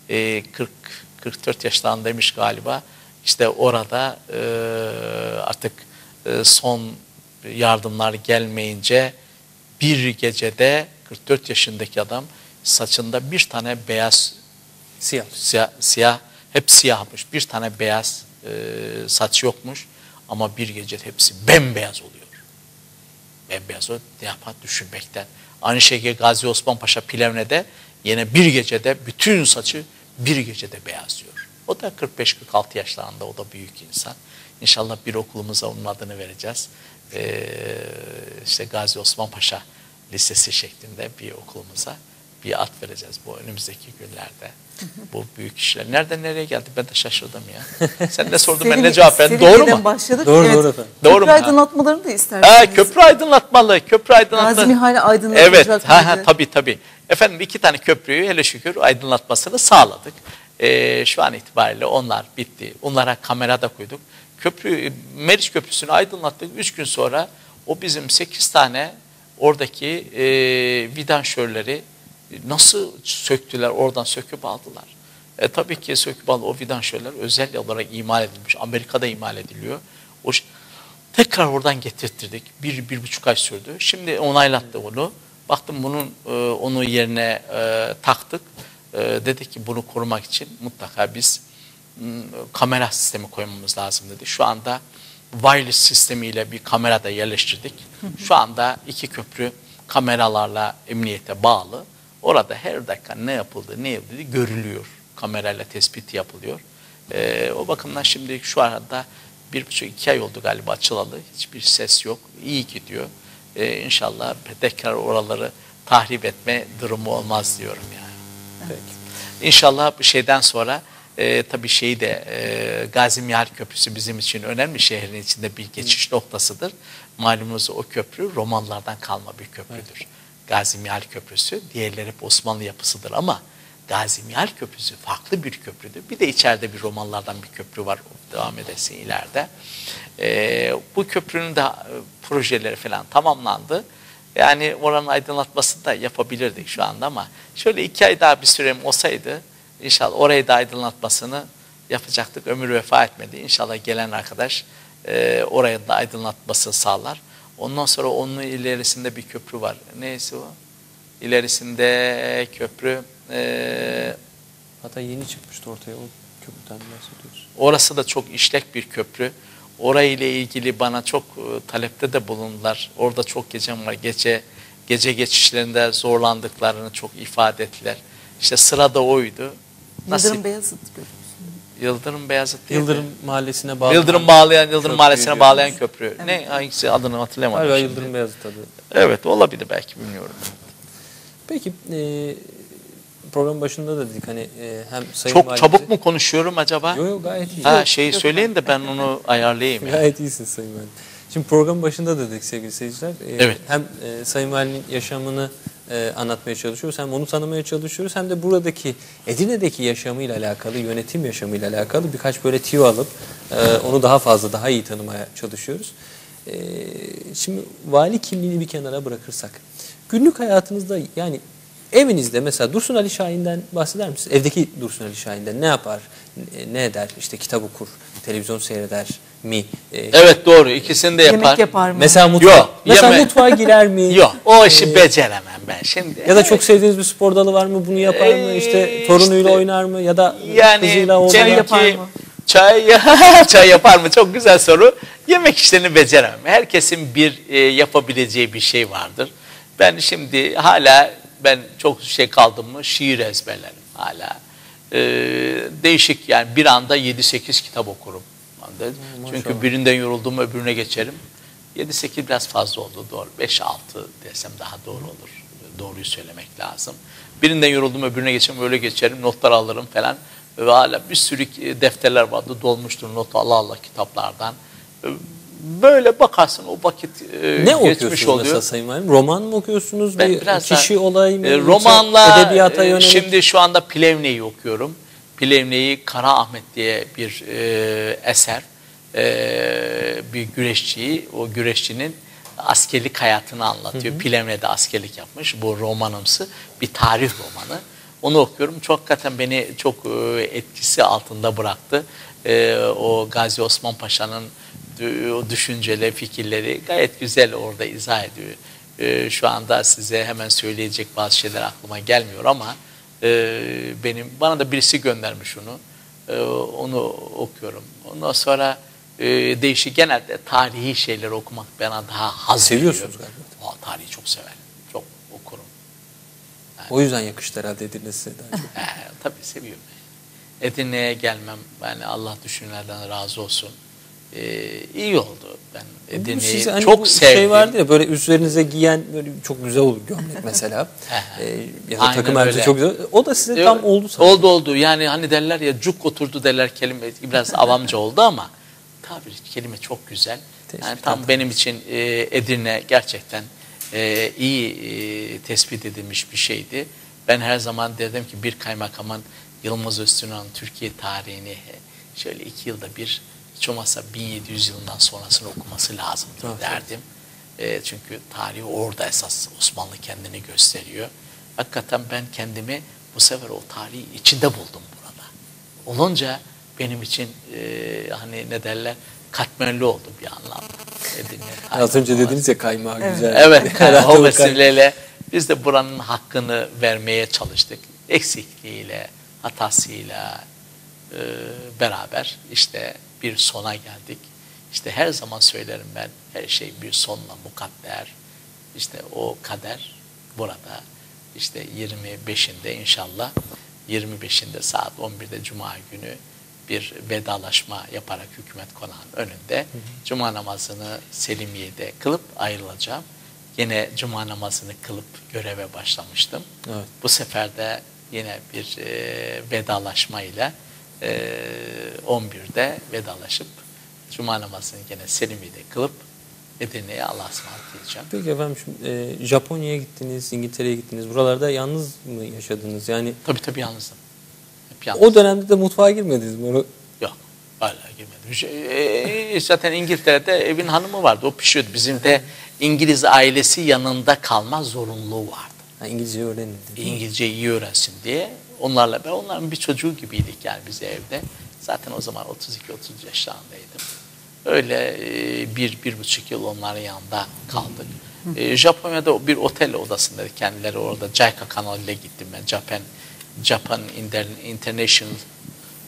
44 yaşlarındaymış galiba. İşte orada artık son yardımlar gelmeyince bir gecede 44 yaşındaki adam saçında bir tane beyaz siyah hep siyahmış. Bir tane beyaz saç yokmuş ama bir gecede hepsi bembeyaz oluyor. Bembeyaz o ne yapar düşünmekten. Aynı şekilde Gazi Osman Paşa Plevne'de yine bir gecede bütün saçı bir gecede beyazlıyor. O da 45-46 yaşlarında, o da büyük insan. İnşallah bir okulumuza onun adını vereceğiz. İşte Gazi Osman Paşa Lisesi şeklinde bir okulumuza bir ad vereceğiz bu önümüzdeki günlerde. Bu büyük işler. Nereden nereye geldi? Ben de şaşırdım ya. Sen ne sordun ben ne cevap verdim? Doğru mu? Başladık. Doğru, evet. doğru efendim. Doğru köprü aydınlatmalarını da isterseniz. Köprü aydınlatmalı. Köprü aydınlatmalı. Gazi Mihal aydınlatacak. Evet. Tabii. Efendim 2 tane köprüyü hele şükür aydınlatmasını sağladık. Şu an itibariyle onlar bitti. Onlara kamera da koyduk. Meriç Köprüsü'nü aydınlattık. 3 gün sonra o bizim 8 tane oradaki vidanjörleri nasıl söktüler, oradan söküp aldılar. Tabii ki söküp aldı o vidanjörler özel olarak imal edilmiş. Amerika'da imal ediliyor. Tekrar oradan getirttirdik. 1,5 ay sürdü. Şimdi onaylattı onu. Baktım onu yerine taktık. Dedi ki bunu korumak için mutlaka biz kamera sistemi koymamız lazım dedi. Şu anda wireless sistemiyle bir kamera da yerleştirdik. Şu anda 2 köprü kameralarla emniyete bağlı. Orada her dakika ne yapıldı görülüyor. Kamerayla tespiti yapılıyor. O bakımdan şimdi şu anda 1,5-2 ay oldu galiba açılalı. Hiçbir ses yok. İyi gidiyor. İnşallah tekrar oraları tahrip etme durumu olmaz diyorum yani. Peki. İnşallah bu şeyden sonra tabii Gazi Mihal Köprüsü bizim için önemli, şehrin içinde bir geçiş noktasıdır. Malumunuz o köprü Romalılardan kalma bir köprüdür. Evet. Gazi Mihal Köprüsü, diğerleri hep Osmanlı yapısıdır ama Gazi Mihal Köprüsü farklı bir köprüdür. Bir de içeride bir Romalılardan bir köprü var, devam edersin ileride. Bu köprünün de projeleri falan tamamlandı. Yani oranın aydınlatmasını da yapabilirdik şu anda ama şöyle 2 ay daha bir sürem olsaydı İnşallah orayı da aydınlatmasını yapacaktık. Ömür vefa etmedi. İnşallah gelen arkadaş orayı da aydınlatmasını sağlar. Ondan sonra onun ilerisinde bir köprü var. Neyse o? İlerisinde köprü. Hatta yeni çıkmıştı ortaya o köprüden bahsediyoruz. Orası da çok işlek bir köprü. Orayla ilgili bana çok talepte de bulundular. Orada çok gecem var. Gece geçişlerinde zorlandıklarını çok ifade ettiler. İşte sırada oydu. Yıldırım Beyazıt Köprüsü. Yıldırım Beyazıt değil Yıldırım mi? Mahallesi'ne bağlayan. Yıldırım Mahallesi'ne bağlayan köprü. Evet. Ne hangisi adını hatırlamadım. Galiba şimdi. Yıldırım Beyazıt adı. Evet olabilir belki bilmiyorum. Peki programın başında da dedik hani hem Sayın Çok Valimize- çabuk mu konuşuyorum acaba? Yok yok gayet iyi. Ha şeyi söyleyin de ben onu ayarlayayım. Yani. Gayet iyisin Sayın Valim. Şimdi programın başında da dedik sevgili seyirciler. Evet. Hem Sayın Valim'in yaşamını anlatmaya çalışıyoruz. Hem onu tanımaya çalışıyoruz. Hem de buradaki Edirne'deki yaşamıyla alakalı, yönetim yaşamıyla alakalı birkaç böyle tüyo alıp onu daha fazla, daha iyi tanımaya çalışıyoruz. Şimdi vali kimliğini bir kenara bırakırsak, günlük hayatınızda yani evinizde mesela Dursun Ali Şahin'den bahseder misiniz? Evdeki Dursun Ali Şahin'den ne yapar, ne eder? İşte kitap okur, televizyon seyreder mi? Evet doğru ikisini de yapar. Yemek yapar mı? Mesela Yok, mesela yeme. mutfağa girer mi? Yok o işi beceremem ben şimdi. Ya da çok sevdiğiniz bir spor dalı var mı? Bunu yapar mı? İşte torunuyla işte, oynar mı? Ya da yani kızıyla oğluyla. Çay yapar mı? Çay yapar mı? Çok güzel soru. Yemek işlerini beceremem. Herkesin bir yapabileceği bir şey vardır. Ben şimdi hala çok şey kaldım mı şiir ezberlerim hala. Değişik yani bir anda 7-8 kitap okurum. Çünkü birinden yorulduğumu öbürüne geçerim. 7-8 biraz fazla oldu doğru. 5-6 desem daha doğru olur. Doğruyu söylemek lazım. Birinden yoruldum öbürüne geçerim öyle geçerim notlar alırım falan. Ve hala bir sürü defterler vardı dolmuştur not Allah kitaplardan. Böyle bakarsın o vakit Ne geçmiş okuyorsunuz oluyor. mesela Sayın Valim? Roman mı okuyorsunuz? Ben Bir biraz kişi daha, olay mı? Yoksa romanla edebiyata yönelik. şimdi şu anda Plevne'yi okuyorum. Plevne'yi Kara Ahmet diye bir eser. Bir güreşçiyi, o güreşçinin askerlik hayatını anlatıyor. Plevne'de askerlik yapmış. Bu romanımsı bir tarih romanı. Onu okuyorum. Çok hakikaten beni çok etkisi altında bıraktı. O Gazi Osman Paşa'nın o düşünceleri, fikirleri gayet güzel orada izah ediyor. Şu anda size hemen söyleyecek bazı şeyler aklıma gelmiyor ama bana da birisi göndermiş onu. Onu okuyorum. Ondan sonra değişik genelde tarihi şeyleri okumak bana daha haz veriyor. Seviyorsunuz galiba. Tarihi çok severim. Çok okurum. Yani, O yüzden yakıştı herhalde Edirne size daha çok. tabii seviyorum. Edirne'ye gelmem yani Allah düşünenlerden razı olsun. İyi oldu. Ben Edirne'yi Siz hani çok bu sevdim. şey vardı ya böyle üzerinize giyen böyle çok güzel olur gömlek mesela. Ya da Aynen takım elbise öyle. çok güzel. O da size tam oldu sanırım. Oldu. Yani hani derler ya cuk oturdu derler kelime biraz avamca oldu ama kelime çok güzel. Yani tam benim için Edirne gerçekten iyi tespit edilmiş bir şeydi. Ben her zaman dedim ki bir kaymakamın Yılmaz Öztürk'ün Türkiye tarihini şöyle 2 yılda bir hiç olmazsa 1700 yılından sonrasını okuması lazım derdim. Çünkü tarihi orada esas Osmanlı kendini gösteriyor. Hakikaten ben kendimi bu sefer o tarihi içinde buldum burada. Olunca benim için hani ne derler katmerli oldu bir anlamda. Az önce dediniz ya kaymağı güzel. Evet o vesileyle biz de buranın hakkını vermeye çalıştık. Eksikliğiyle, hatasıyla beraber işte bir sona geldik. İşte her zaman söylerim ben her şey bir sonla mukadder. İşte o kader burada işte 25'inde inşallah 25'inde saat 11'de Cuma günü bir vedalaşma yaparak hükümet konağının önünde Cuma namazını Selimiye'de kılıp ayrılacağım. Yine Cuma namazını kılıp göreve başlamıştım. Evet. Bu sefer de yine bir vedalaşma ile 11'de vedalaşıp Cuma namazını yine Selimiye'de kılıp Edirne'ye Allah'a ısmarladık diyeceğim. Peki efendim şimdi Japonya'ya gittiniz, İngiltere'ye gittiniz. Buralarda yalnız mı yaşadınız? Yani Tabii yalnızdım. Hep yalnızdım. o dönemde de mutfağa girmediniz mi? Yok. Hala girmedim. Zaten İngiltere'de evin hanımı vardı. O pişiyordu. Bizim de İngiliz ailesi yanında kalma zorunluluğu vardı. İngilizce öğrenin. İngilizceyi iyi öğrensin diye. Onların bir çocuğu gibiydik yani biz evde. Zaten o zaman 32-30 yaşlarındaydım. Öyle 1,5 yıl onların yanında kaldık. Japonya'da bir otel odasında kendileri orada JICA kanalıyla gittim ben. Japan International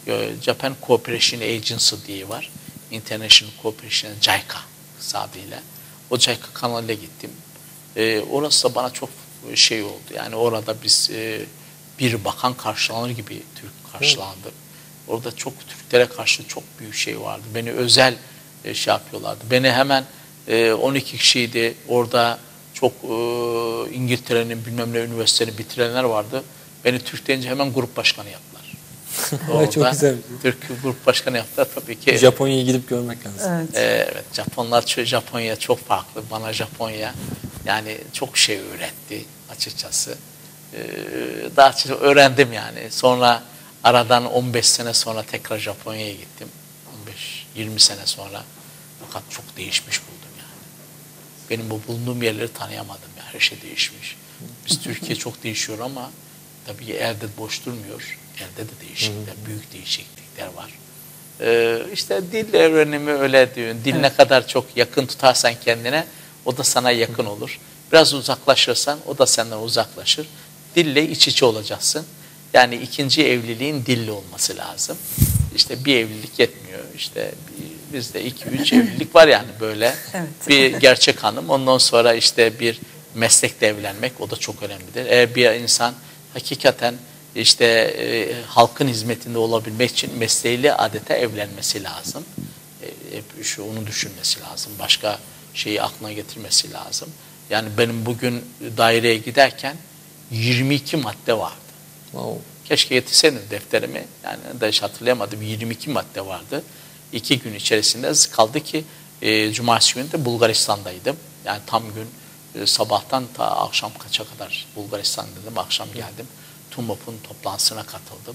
Japan Cooperation Agency diye var. International Cooperation, JICA hesabıyla. O JICA kanalıyla gittim. Orası da bana çok şey oldu. Yani orada biz bir bakan karşılanır gibi Türk karşılandı. Orada çok Türklere karşı çok büyük şey vardı. Beni özel şey yapıyorlardı. Beni hemen 12 kişiydi. Orada çok İngiltere'nin bilmem ne üniversitelerini bitirenler vardı. Beni Türk deyince hemen grup başkanı yaptılar. Orada çok güzel. Türk grup başkanı yaptılar tabii ki. Japonya'ya gidip görmek lazım. Evet. Evet, Japonya çok farklı. Bana Japonya yani çok şey öğretti açıkçası. Daha çok öğrendim yani. Sonra aradan 15 sene sonra tekrar Japonya'ya gittim. 15-20 sene sonra. Fakat çok değişmiş buldum yani. Benim bu bulunduğum yerleri tanıyamadım yani. Her şey değişmiş. Biz Türkiye çok değişiyor ama tabii elde boş durmuyor. Elde de değişiklikler, büyük değişiklikler var. İşte dil öğrenimi öyle diyor. Dil ne kadar çok yakın tutarsan kendine o da sana yakın olur. Biraz uzaklaşırsan o da senden uzaklaşır. Dille iç içe olacaksın. Yani ikinci evliliğin dille olması lazım. İşte bir evlilik yetmiyor. İşte bizde 2-3 evlilik var yani böyle. Evet. Bir gerçek hanım, ondan sonra işte bir meslekle evlenmek, o da çok önemlidir. Eğer bir insan hakikaten işte halkın hizmetinde olabilmek için mesleğiyle adeta evlenmesi lazım. Onu düşünmesi lazım. Başka şeyi aklına getirmesi lazım. Yani benim bugün daireye giderken 22 madde vardı. Wow. Keşke getirseydim defterimi. Yani de hiç hatırlayamadım. 22 madde vardı. 2 gün içerisinde kaldı ki cumartesi günü de Bulgaristan'daydım. Yani tam gün sabahtan ta akşam kaça kadar Bulgaristan'daydım. Akşam geldim. TUMOP'un toplantısına katıldım.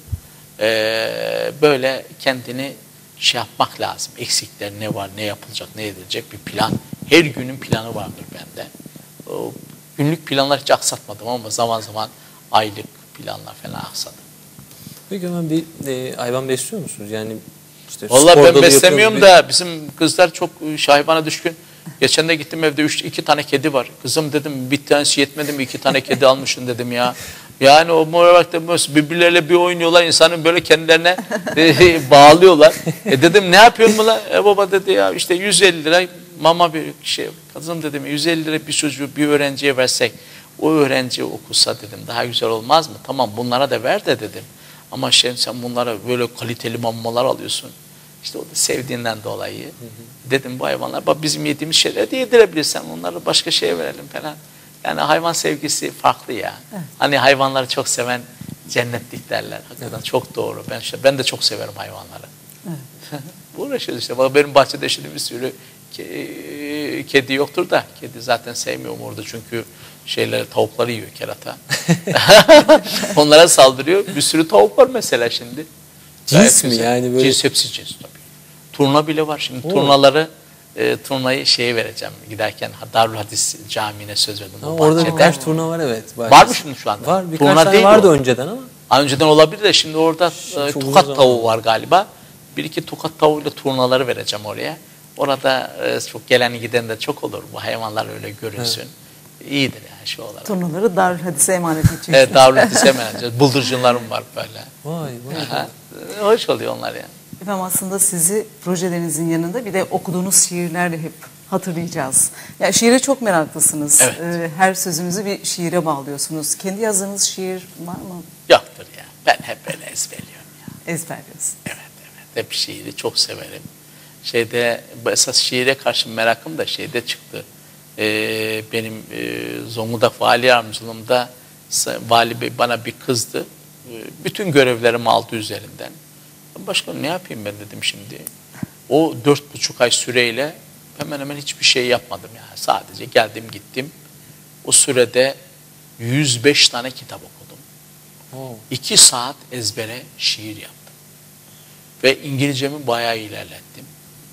Böyle kendini şey yapmak lazım. Eksikler ne var, ne yapılacak, ne edilecek bir plan. Her günün planı vardır bende. O günlük planlar hiç aksatmadım ama zaman zaman aylık planlar falan aksadım. Peki hemen bir hayvan besliyor musunuz? Yani işte vallahi spor ben dalı beslemiyorum yapıyoruz. da bizim kızlar çok hayvana düşkün. Geçen de gittim evde 2 tane kedi var. Kızım dedim bir tanesi yetmedi mi 2 tane kedi almışsın dedim ya. Yani o olarak birbirleriyle bir oynuyorlar, insanın böyle kendilerine bağlıyorlar. Dedim ne yapıyorsun mu lan? Baba dedi ya işte 150 lira mama bir şey. Kızım dedim 150 lira bir çocuğu bir öğrenciye versek o öğrenci okusa dedim daha güzel olmaz mı? Tamam bunlara da ver de dedim. Ama sen bunlara böyle kaliteli mamalar alıyorsun. İşte o da sevdiğinden dolayı. Dedim bu hayvanlar bak bizim yediğimiz şeyleri de yedirebilirsen onları başka şeye verelim falan. Yani hayvan sevgisi farklı ya. Evet. Hani hayvanları çok seven cennetlik derler. Hakikaten çok doğru. Ben de çok severim hayvanları. Evet. Uğraşıyoruz işte. Benim bahçede şimdi bir sürü kedi yoktur da. Kedi zaten sevmiyorum orada çünkü tavukları yiyor kerata. Onlara saldırıyor. Bir sürü tavuk var mesela şimdi. Cins mi yani böyle? Cins hepsi cins tabii. Turna bile var şimdi. Turnayı vereceğim giderken Darül Hadis Camii'ne söz verdim. Orada birkaç turna var evet. Var mı şimdi şu anda? Var birkaç tane vardı önceden ama. Önceden olabilir de şimdi orada tukat tavuğu var galiba. 1-2 tukat tavuğuyla turnaları vereceğim oraya. Orada çok gelen giden de çok olur. Bu hayvanlar öyle görünsün. Evet. İyidir yani şu olarak. Turnaları Darül Hadis'e emanet edeceksiniz. Evet Darül Hadis'e emanet edeceğiz. Bıldırcınlarım var böyle. Vay. Hoş oluyor onlar yani. Efendim aslında sizi projelerinizin yanında bir de okuduğunuz şiirlerle hep hatırlayacağız. Yani şiire çok meraklısınız. Evet. Her sözünüzü bir şiire bağlıyorsunuz. Kendi yazdığınız şiir var mı? Yoktur ya. Ben hep böyle ezberliyorum ya. Ezberliyorsun. Evet. Hep şiiri çok severim. Esas şiire karşı merakım da çıktı. Benim Zonguldak Vali Yardımcılığımda Vali Bey bana bir kızdı. Bütün görevlerimi aldı üzerinden. Başkanım ne yapayım ben dedim şimdi. O 4,5 ay süreyle hemen hemen hiçbir şey yapmadım yani. Sadece geldim gittim. O sürede 105 tane kitap okudum. 2 saat ezbere şiir yaptım. Ve İngilizcemi bayağı ilerlettim.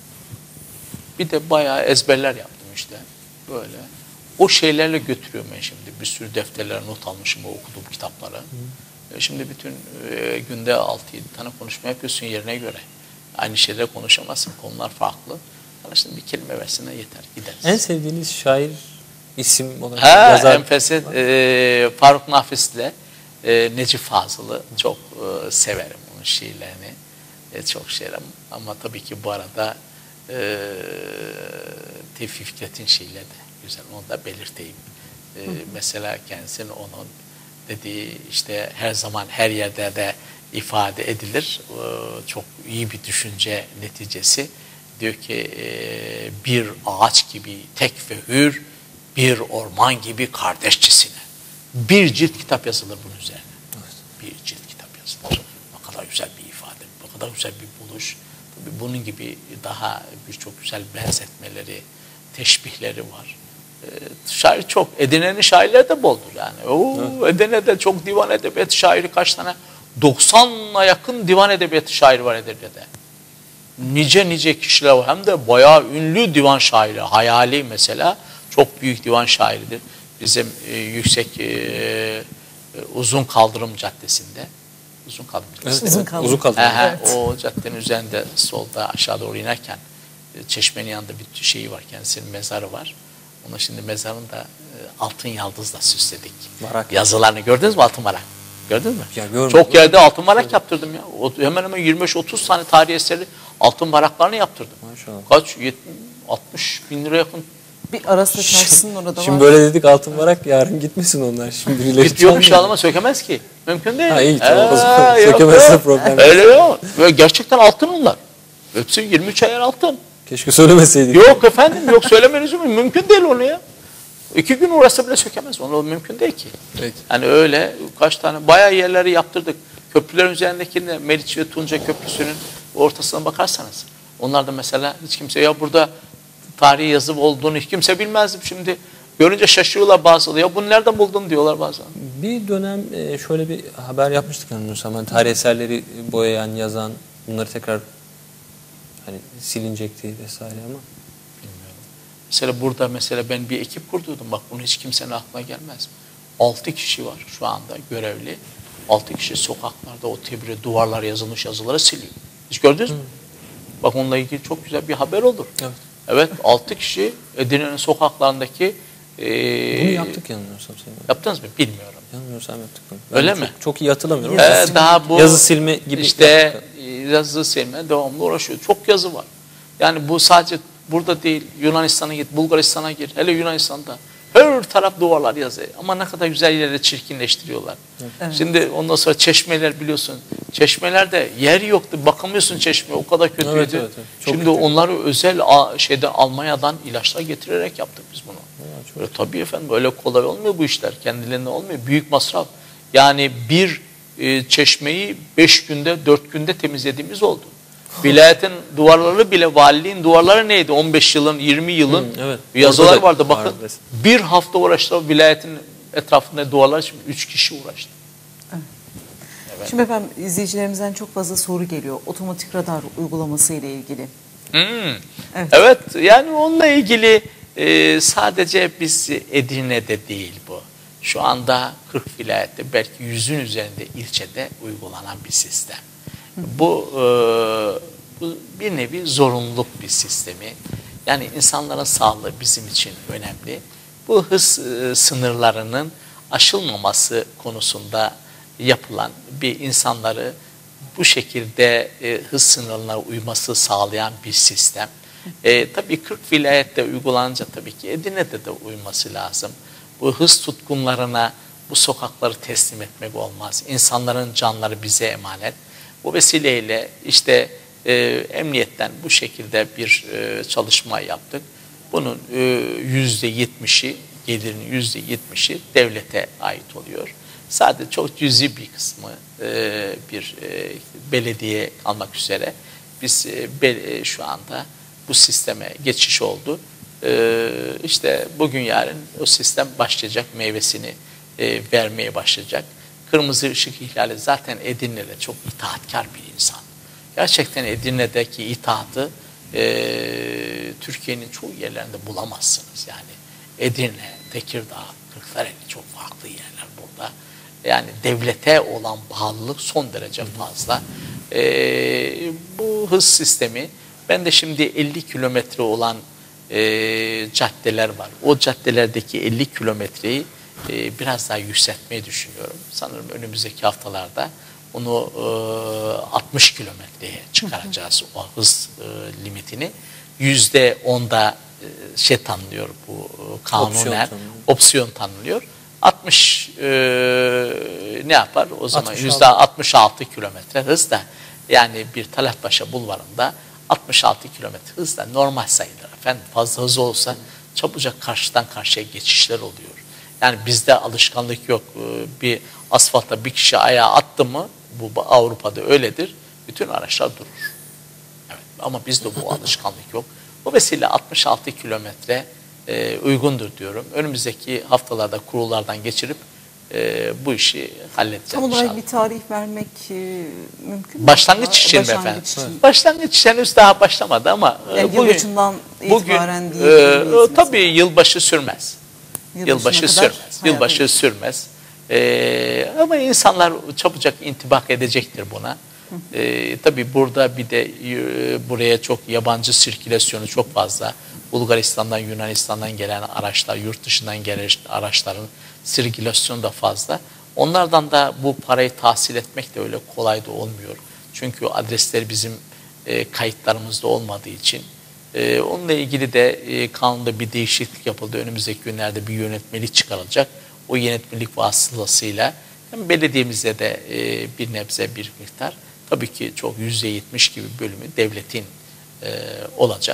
Bir de bayağı ezberler yaptım işte. Böyle. O şeylerle götürüyorum ben şimdi. Bir sürü defterlere not almışım o okuduğum kitapları. Şimdi bütün günde 6-7 tane konuşma yapıyorsun yerine göre. Aynı şeyleri konuşamazsın. Konular farklı. Bana şimdi bir kelime versene yeter. Gideriz. En sevdiğiniz şair isim olarak yazar? Enfesi Faruk Nafis'le Necip Fazıl'ı çok severim onun şiirlerini. Çok şeyler ama tabii ki bu arada Tevfik Fikret'in şeyle de güzel, onu da belirteyim. Mesela kendisinin onun dediği işte her zaman her yerde de ifade edilir. Çok iyi bir düşünce neticesi. Diyor ki bir ağaç gibi tek ve hür, bir orman gibi kardeşçesine. Bir cilt kitap yazılır bunun üzerine. Bir cilt kitap yazılır. Ne kadar güzel bir ifade, ne kadar güzel bir buluş. Tabii bunun gibi daha birçok güzel benzetmeleri, teşbihleri var. Şair çok. Edirne'nin şairleri de boldur yani. Evet. Edirne'de çok divan edebiyatı şairi kaç tane? 90'a yakın divan edebiyatı şairi var Edirne'de. Nice kişiler var. Hem de bayağı ünlü divan şairi. Hayali mesela çok büyük divan şairidir. Bizim yüksek Uzun Kaldırım Caddesi'nde. Uzun Kaldırım Caddesi'nde. Evet, Uzun Kaldırım. Evet. O caddenin üzerinde solda aşağı doğru inerken çeşmenin yanında bir şeyi var. Kendisinin mezarı var. Ona şimdi mezarını da altın yaldızla süsledik. Varak. Yazılarını gördünüz mü altın varak? Gördün mü? Ya, çok yerde altın varak yaptırdım ya. Hemen 25-30 tane tarihi eseri altın varaklarını yaptırdım. Maşallah. Kaç? 60 bin lira yakın. Bir Aras'ta çarşısının orada var. Şimdi böyle dedik altın varak, yarın gitmesin onlar. Şimdi birileri Yok bir şey alıma sökemez ki. Mümkün değil. Ha iyi tamam o zaman sökemezse problem. Öyle yok. Böyle gerçekten altın onlar. Hepsi 23 ayar altın. Keşke söylemeseydik. Yok efendim yok söylemeniz mümkün değil onu ya. 2 gün uğraşsa bile sökemez. Onu mümkün değil ki. Peki. Yani öyle kaç tane bayağı yerleri yaptırdık. Köprülerin üzerindekinde Meriç ve Tunca Köprüsü'nün ortasına bakarsanız. Onlar da mesela hiç kimse ya burada tarihi yazı olduğunu hiç kimse bilmezdi. Şimdi görünce şaşırıyorlar bazıları. Ya bunu nereden buldun diyorlar bazen. Bir dönem şöyle bir haber yapmıştık yanılmıyorsam. Yani tarih eserleri boyayan, yazan bunları tekrar hani silinecekti vesaire ama. Mesela burada ben bir ekip kurduydum. Bak bunu hiç kimsenin aklına gelmez. 6 kişi var şu anda görevli. 6 kişi sokaklarda o tebre duvarlara yazılmış yazıları siliyor. Hiç gördünüz mü? Bak onunla ilgili çok güzel bir haber olur. Evet. Evet 6 kişi Edirne'nin sokaklarındaki bunu yaptık yanılmıyorsam senin. Yaptınız mı? Bilmiyorum. Yanılmıyorsam yaptık bunu. Öyle mi? Çok iyi hatırlamıyorum. Daha bu yazı silme gibi. işte yazı silme devamlı uğraşıyor. Çok yazı var. Yani bu sadece burada değil. Yunanistan'a git, Bulgaristan'a gir. Hele Yunanistan'da her taraf duvarlar yazıyor. Ama ne kadar güzel yerleri çirkinleştiriyorlar. Evet. Şimdi ondan sonra çeşmeler biliyorsun. Çeşmelerde yer yoktu. Bakamıyorsun çeşmeye. O kadar kötüydü. Evet. Şimdi kötü. onları özel Almanya'dan ilaçlar getirerek yaptık biz bunu. Tabii efendim öyle kolay olmuyor bu işler. Kendiliğinden olmuyor. Büyük masraf. Yani bir çeşmeyi 5 günde 4 günde temizlediğimiz oldu. Vilayetin duvarları bile, valiliğin duvarları neydi? 15 yılın, 20 yılın evet. yazılar vardı. Bakın bir hafta uğraştılar vilayetin etrafında duvarlar. Şimdi 3 kişi uğraştı. Evet. Şimdi efendim izleyicilerimizden çok fazla soru geliyor. Otomatik radar uygulaması ile ilgili. Evet yani onunla ilgili sadece biz Edirne'de değil bu. Şu anda 40 vilayette belki 100'ün üzerinde ilçede uygulanan bir sistem. Bu bir nevi zorunluluk bir sistemi. Yani insanların sağlığı bizim için önemli. Bu hız sınırlarının aşılmaması konusunda yapılan bir insanları bu şekilde hız sınırlarına uyması sağlayan bir sistem. Tabii 40 vilayette uygulanınca tabii ki Edirne'de de uyması lazım. Bu hız tutkunlarına bu sokakları teslim etmek olmaz. İnsanların canları bize emanet. Bu vesileyle işte emniyetten bu şekilde bir çalışma yaptık. Bunun %70'i, gelirinin %70'i devlete ait oluyor. Sadece çok cüzi bir kısmı bir belediye almak üzere biz şu anda bu sisteme geçiş oldu. İşte bugün yarın o sistem başlayacak, meyvesini vermeye başlayacak. Kırmızı ışık ihlali zaten Edirne'de çok itaatkar bir insan. Gerçekten Edirne'deki itaatı Türkiye'nin çoğu yerlerinde bulamazsınız. Yani Edirne, Tekirdağ, Kırklareli çok farklı yerler burada. Yani devlete olan bağlılık son derece fazla. Bu hız sistemi, ben de şimdi 50 kilometre olan caddeler var. O caddelerdeki 50 kilometreyi biraz daha yükseltmeyi düşünüyorum. Sanırım önümüzdeki haftalarda Onu 60 kilometreye çıkaracağız o hız limitini. %10'da tanınıyor bu kanunen. Opsiyon tanınıyor. 60 ne yapar? O zaman %66 kilometre hızla, yani bir Talatpaşa bulvarında 66 kilometre hızla normal sayılır. Efendim fazla hız olsa çabucak karşıdan karşıya geçişler oluyor. Yani bizde alışkanlık yok. Bir asfalta bir kişi ayağı attı mı, bu Avrupa'da öyledir, bütün araçlar durur. Evet, ama bizde bu alışkanlık yok. Bu vesile 66 kilometre uygundur diyorum. Önümüzdeki haftalarda kurullardan geçirip bu işi halledeceğiz tam olarak inşallah. bir tarih vermek mümkün mü? Başlangıç için mi efendim? Başlangıç için henüz daha başlamadı ama yani yılbaşından itibaren bugün tabii yılbaşı sürmez. Yılbaşı sürmez. Yılbaşı sürmez. Ama insanlar çabucak intibak edecektir buna. Tabii burada bir de buraya çok yabancı sirkülasyonu çok fazla. Bulgaristan'dan, Yunanistan'dan gelen araçlar, yurt dışından gelen araçların sirkülasyonu da fazla. Onlardan da bu parayı tahsil etmek de öyle kolay da olmuyor. Çünkü adresleri bizim kayıtlarımızda olmadığı için. Onunla ilgili de kanunda bir değişiklik yapıldı. Önümüzdeki günlerde bir yönetmelik çıkarılacak. O yönetmelik vasıtasıyla hem belediyemize de bir nebze bir miktar, tabii ki çok %70 gibi bölümü devletin olacak.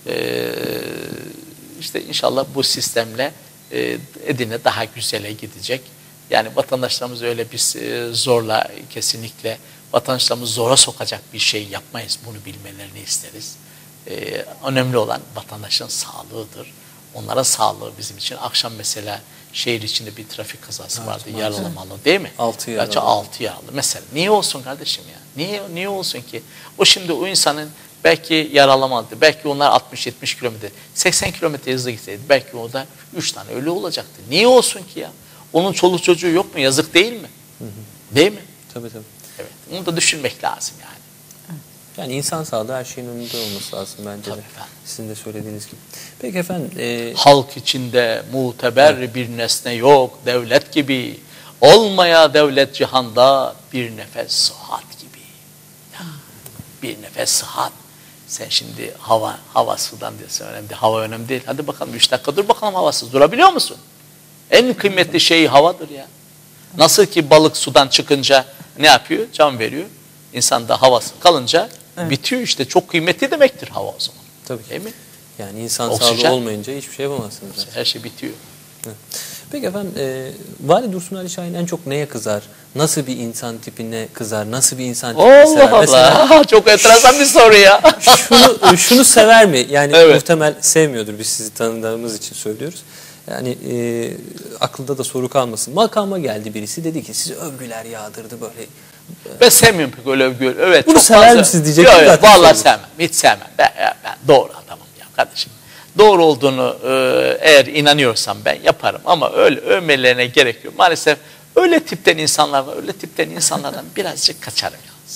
İşte inşallah bu sistemle Edirne daha güzele gidecek. Yani vatandaşlarımız öyle bir zorla, kesinlikle vatandaşlarımızı zora sokacak bir şey yapmayız. Bunu bilmelerini isteriz. Önemli olan vatandaşın sağlığıdır. Onların sağlığı bizim için. Akşam mesela şehir içinde bir trafik kazası vardı. Yaralamalı değil mi? 6 yaralı. 6 yaralı. Mesela niye olsun kardeşim ya? Niye olsun ki? O şimdi o insanın belki yaralamadı. Belki onlar 60-70 kilometre, 80 kilometre hızla gitseydi belki o da 3 tane ölü olacaktı. Niye olsun ki ya? Onun çoluk çocuğu yok mu? Yazık değil mi? Değil mi? Tabii. Evet. Onu da düşünmek lazım yani. Yani insan sağlığı her şeyin önünde olması lazım bence de. Sizin de söylediğiniz gibi. Peki efendim. Halk içinde muteber bir nesne yok devlet gibi. Olmaya devlet cihanda bir nefes sıhhat gibi. Ya, bir nefes sıhhat. Sen şimdi hava sudan diyorsun önemli değil. Hava önemli değil. Hadi bakalım 3 dakika dur bakalım havasız. Durabiliyor musun? En kıymetli şey havadır ya. Nasıl ki balık sudan çıkınca ne yapıyor? Can veriyor. İnsan da havası kalınca bitiyor işte. Çok kıymetli demektir hava o zaman. Tabii. Değil mi? Yani insan Oksijen sağlığı olmayınca hiçbir şey yapamazsınız. Her şey bitiyor. Peki efendim, Vali Dursun Ali Şahin en çok neye kızar? Nasıl bir insan tipine kızar? Nasıl bir insan tipini sever? Allah Allah. Çok enteresan bir soru ya. Şunu sever mi? Yani evet. Muhtemel sevmiyordur, biz sizi tanıdığımız için söylüyoruz. Yani aklında da soru kalmasın. Makama geldi birisi, dedi ki sizi övgüler yağdırdı böyle. Ben sevmiyorum pek öyle övgü. Evet, bunu çok sever fazla. misiniz diyecektim. Yok vallahi sevmem. Hiç sevmem. Ben doğru adamım ya kardeşim. Doğru olduğunu eğer inanıyorsam ben yaparım ama öyle övmelerine gerek yok. Maalesef öyle tipten insanlar var. Öyle tipten insanlardan birazcık kaçarım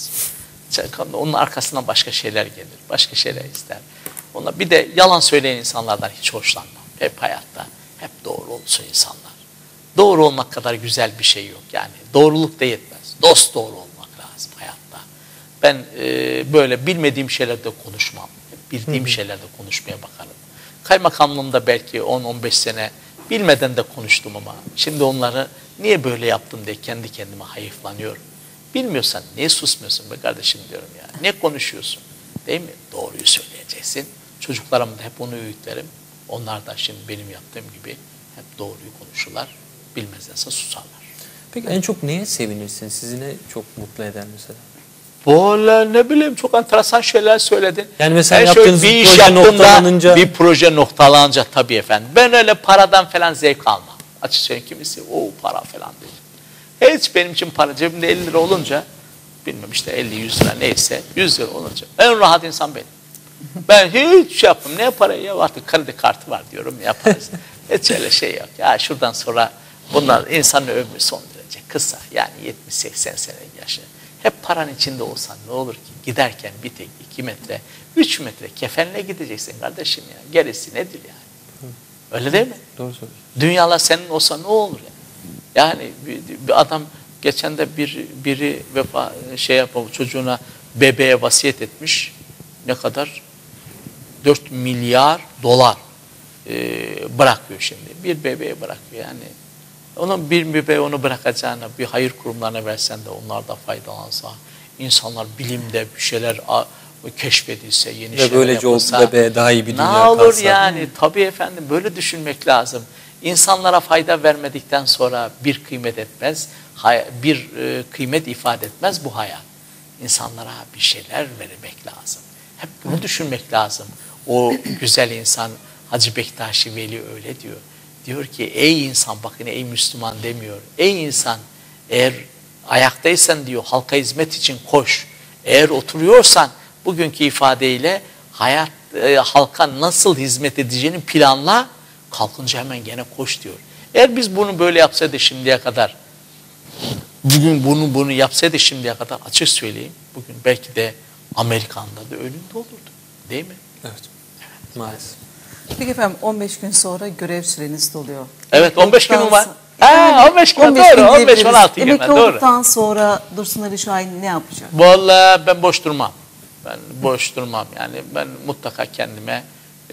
yalnız. Onun arkasından başka şeyler gelir. Başka şeyler ister. Ona bir de yalan söyleyen insanlardan hiç hoşlanmam. Hep hayatta. Hep doğru olsun insanlar. Doğru olmak kadar güzel bir şey yok yani. Doğruluk da yetmez. Dost doğru olmak lazım hayatta. Ben böyle bilmediğim şeylerde konuşmam. Bildiğim şeylerde konuşmaya bakarım. Kaymakamlığımda belki 10-15 sene bilmeden de konuştum ama şimdi onları niye böyle yaptım diye kendi kendime hayıflanıyorum. Bilmiyorsan niye susmuyorsun be kardeşim diyorum ya. Ne konuşuyorsun? Değil mi? Doğruyu söyleyeceksin. Çocuklarım da hep onu öğütlerim. Onlar da şimdi benim yaptığım gibi hep doğruyu konuşurlar. Bilmezlerse susarlar. Peki en çok neye sevinirsin? Sizi ne çok mutlu eder mesela? Vallahi ne bileyim çok enteresan şeyler söyledin. Yani mesela yaptığınız bir iş noktalanınca. Bir proje noktalanınca tabii efendim. Ben öyle paradan falan zevk almam. Açık söyleyeyim kimisi o para falan değil. Hiç benim için para cebimde 50 lira olunca bilmem işte 50-100 lira neyse 100 lira olunca en rahat insan benim. Ben hiç şey yapmam. Ne parayı ya artık kredi kartı var diyorum yaparız. Hiç öyle şey yok. Ya şuradan sonra bunlar insanın ömrü son derece kısa. Yani 70-80 sene yaşı. Hep paranın içinde olsan ne olur ki? Giderken bir tek 2 metre, 3 metre kefenle gideceksin kardeşim ya. Gerisi nedir yani? Öyle değil mi? Doğru söylüyorsun. Dünyalar senin olsa ne olur yani? Yani bir adam geçen de biri çocuğuna, bebeğe vasiyet etmiş. Ne kadar? 4 milyar dolar bırakıyor şimdi. Bir bebeğe bırakıyor yani. Onun bir bebeği onu bırakacağına bir hayır kurumlarına versen de onlar da faydalansa, insanlar bilimde bir şeyler keşfedilse, yeni şeyler böylece yapılsa. o bebeğe daha iyi bir dünya kalsa. Ne olur kalsa. yani, tabii efendim, böyle düşünmek lazım. İnsanlara fayda vermedikten sonra bir kıymet etmez, bir kıymet ifade etmez bu hayat. İnsanlara bir şeyler vermek lazım. Hep bunu düşünmek lazım. O güzel insan Hacı Bektaşi Veli öyle diyor. Diyor ki ey insan, bakın ey Müslüman demiyor. Ey insan, eğer ayaktaysan diyor halka hizmet için koş. Eğer oturuyorsan bugünkü ifadeyle halka nasıl hizmet edeceğini planla, kalkınca hemen gene koş diyor. Eğer biz bunu böyle yapsaydı şimdiye kadar, bugün bunu yapsaydı şimdiye kadar, açık söyleyeyim, bugün belki de Amerika'nda da önünde olurdu. Değil mi? Evet. Maalesef. Peki efendim, 15 gün sonra görev süreniz doluyor. Evet, 15 günüm var. Yani 15 gün doğru, 15-16 gün Emekli doğru. olduktan sonra Dursun Ali Şahin ne yapacak? Vallahi ben boş durmam. Ben boş durmam yani. Ben mutlaka kendime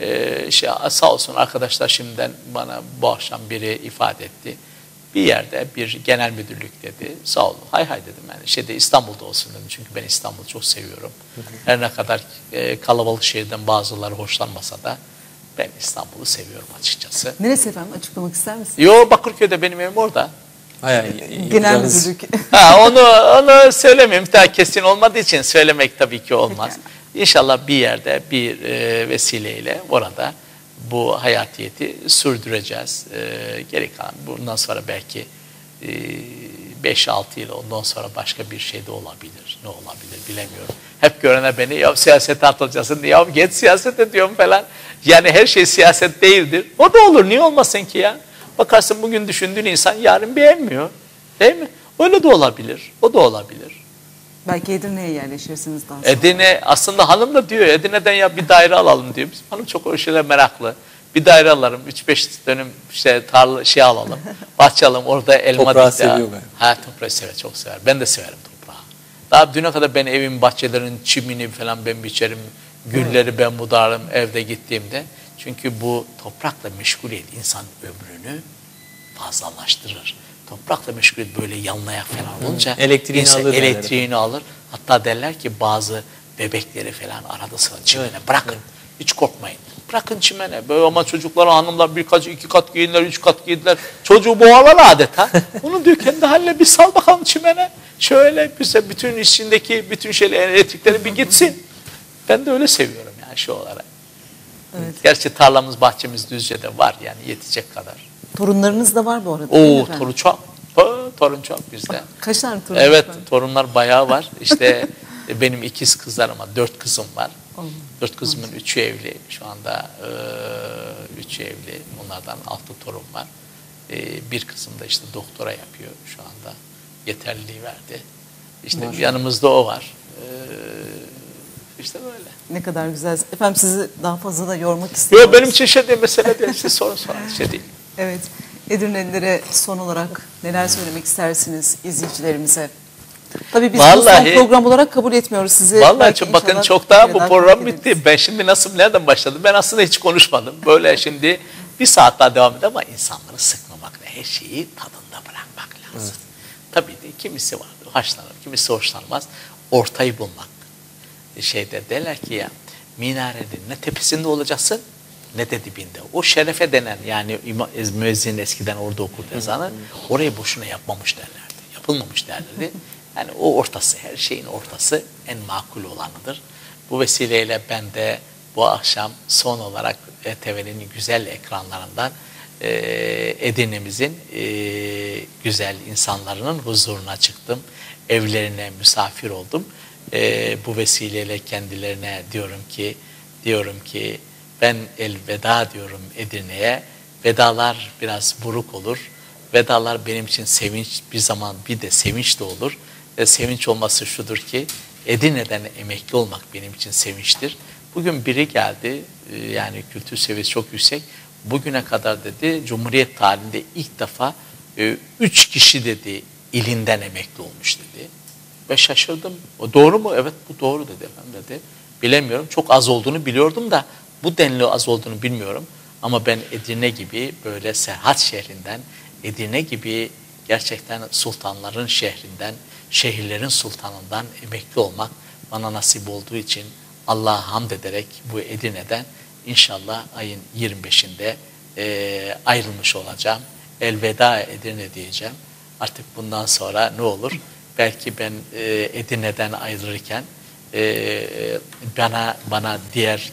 sağ olsun arkadaşlar şimdiden bana bu akşam biri ifade etti. Bir yerde bir genel müdürlük dedi. Sağ olun. Hay hay dedim yani. İstanbul'da olsun dedim. Çünkü ben İstanbul'u çok seviyorum. Her ne kadar kalabalık şehirden bazıları hoşlanmasa da ben İstanbul'u seviyorum açıkçası. Neresi efendim? Açıklamak ister misiniz? Yo, Bakırköy'de benim evim orada. Genel müdürlük. Onu söylemeyeyim. Daha kesin olmadığı için söylemek tabii ki olmaz. İnşallah bir yerde bir vesileyle orada bu hayatiyeti sürdüreceğiz. Gerek kalan bundan sonra belki 5-6 yıl ondan sonra başka bir şey de olabilir. Ne olabilir bilemiyorum. Hep görene beni ya siyasete atılacaksın, ya geç siyaset ediyorum falan. Yani her şey siyaset değildir. O da olur, niye olmasın ki ya? Bakarsın bugün düşündüğün insan yarın beğenmiyor. Değil mi? Öyle de olabilir. O da olabilir. Belki Edirne'ye yerleşirsiniz daha sonra. Edirne, aslında hanım da diyor Edirne'den ya bir daire alalım diyor. Bizim hanım çok o şeyler meraklı. Bir daire alalım, 3-5 dönüm tarla alalım, bahçe alalım, orada elma toprağı seviyor galiba. Toprağı sever, çok sever. Ben de severim toprağı. Daha düne kadar ben evin bahçelerinin çimini falan ben biçerim, gülleri ben budarım evde gittiğimde. Çünkü bu toprakla meşguliyet insan ömrünü fazlalaştırır. Toprakla meşguliyet böyle yanlayak falan olunca elektriğini alır. Hatta derler ki bazı bebekleri falan arada sırada çimene bırakın. Hiç korkmayın. Bırakın çimene. Böyle ama çocuklar, hanımlar iki kat giyinler, 3 kat giyinler. Çocuğu boğalar adeta. Onu diyor kendi haline bir sal bakalım çimene. Şöyle bize bütün içindeki bütün şeyler, elektrikleri bir gitsin. Ben de öyle seviyorum yani şu olarak. Evet. Gerçi tarlamız, bahçemiz Düzce'de var yani yetecek kadar. Torunlarınız da var bu arada. Torun çok. Torun çok bizde. Kaç tane torun? Evet, torunlar bayağı var. İşte benim ikiz kızlarım var. 4 kızım var. 4 kızımın 3'ü evli. Şu anda 3'ü evli. Onlardan 6 torun var. Bir kızım da işte doktora yapıyor şu anda. Yeterliliği verdi. İşte yanımızda o var. İşte böyle. Ne kadar güzel. Efendim sizi daha fazla da yormak istemiyorum. Yok, benim için şey değil, mesele değil. Siz sorun şey değil. Evet. Edirnelilere son olarak neler söylemek istersiniz izleyicilerimize? Tabii biz bu son program olarak kabul etmiyoruz sizi. Vallahi bakın çok daha bu program bitti. Ben şimdi nereden başladım? Ben aslında hiç konuşmadım. Böyle şimdi bir saat daha devam eder ama insanları sıkmamakla, her şeyi tadında bırakmak lazım. Evet. Tabii de kimisi vardır, hoşlanır, kimisi hoşlanmaz. Ortayı bulmak. Derler ki ya, minarenin ne tepesinde olacaksın ne de dibinde. O şerefe denen, yani müezzin eskiden orada okurdu ezanı, orayı boşuna yapmamış derlerdi. Yapılmamış derlerdi. Yani o ortası, her şeyin ortası en makul olanıdır. Bu vesileyle ben de bu akşam son olarak TV'nin güzel ekranlarından Edirne'mizin güzel insanların huzuruna çıktım. Evlerine misafir oldum. Bu vesileyle kendilerine diyorum ki ben elveda diyorum Edirne'ye. Vedalar biraz buruk olur. Vedalar benim için sevinç, bir zaman bir de sevinç de olur. Sevinç olması şudur ki Edirne'den emekli olmak benim için sevinçtir. Bugün biri geldi, yani kültür seviyesi çok yüksek. Bugüne kadar dedi Cumhuriyet tarihinde ilk defa 3 kişi dedi ilinden emekli olmuş dedi. Ve şaşırdım. O doğru mu? Evet bu doğru dedi efendim dedi. Bilemiyorum. Çok az olduğunu biliyordum da bu denli az olduğunu bilmiyorum. Ama ben Edirne gibi böyle Serhat şehrinden, Edirne gibi gerçekten sultanların şehrinden, şehirlerin sultanından emekli olmak bana nasip olduğu için Allah'a hamd ederek bu Edirne'den inşallah ayın 25'inde ayrılmış olacağım. Elveda Edirne diyeceğim. Artık bundan sonra ne olur? Belki ben Edirne'den ayrılırken bana diğer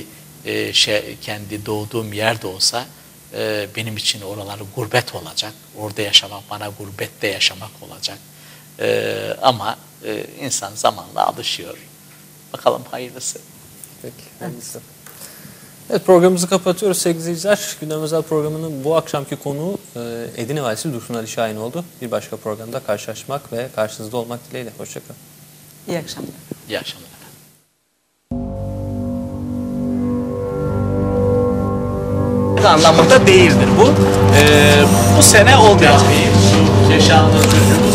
kendi doğduğum yerde olsa benim için oraları gurbet olacak. Orada yaşamak bana gurbette yaşamak olacak. Ama insan zamanla alışıyor. Bakalım hayırlısı. Peki. Hayırlısı. Evet, programımızı kapatıyoruz sevgili izleyiciler. Gündem Özel programının bu akşamki konuğu Edirne Valisi Dursun Ali Şahin oldu. Bir başka programda karşılaşmak ve karşınızda olmak dileğiyle. Hoşçakalın. İyi akşamlar. İyi akşamlar. Anlamında değildir bu. Bu sene olmayan bir yaşandığı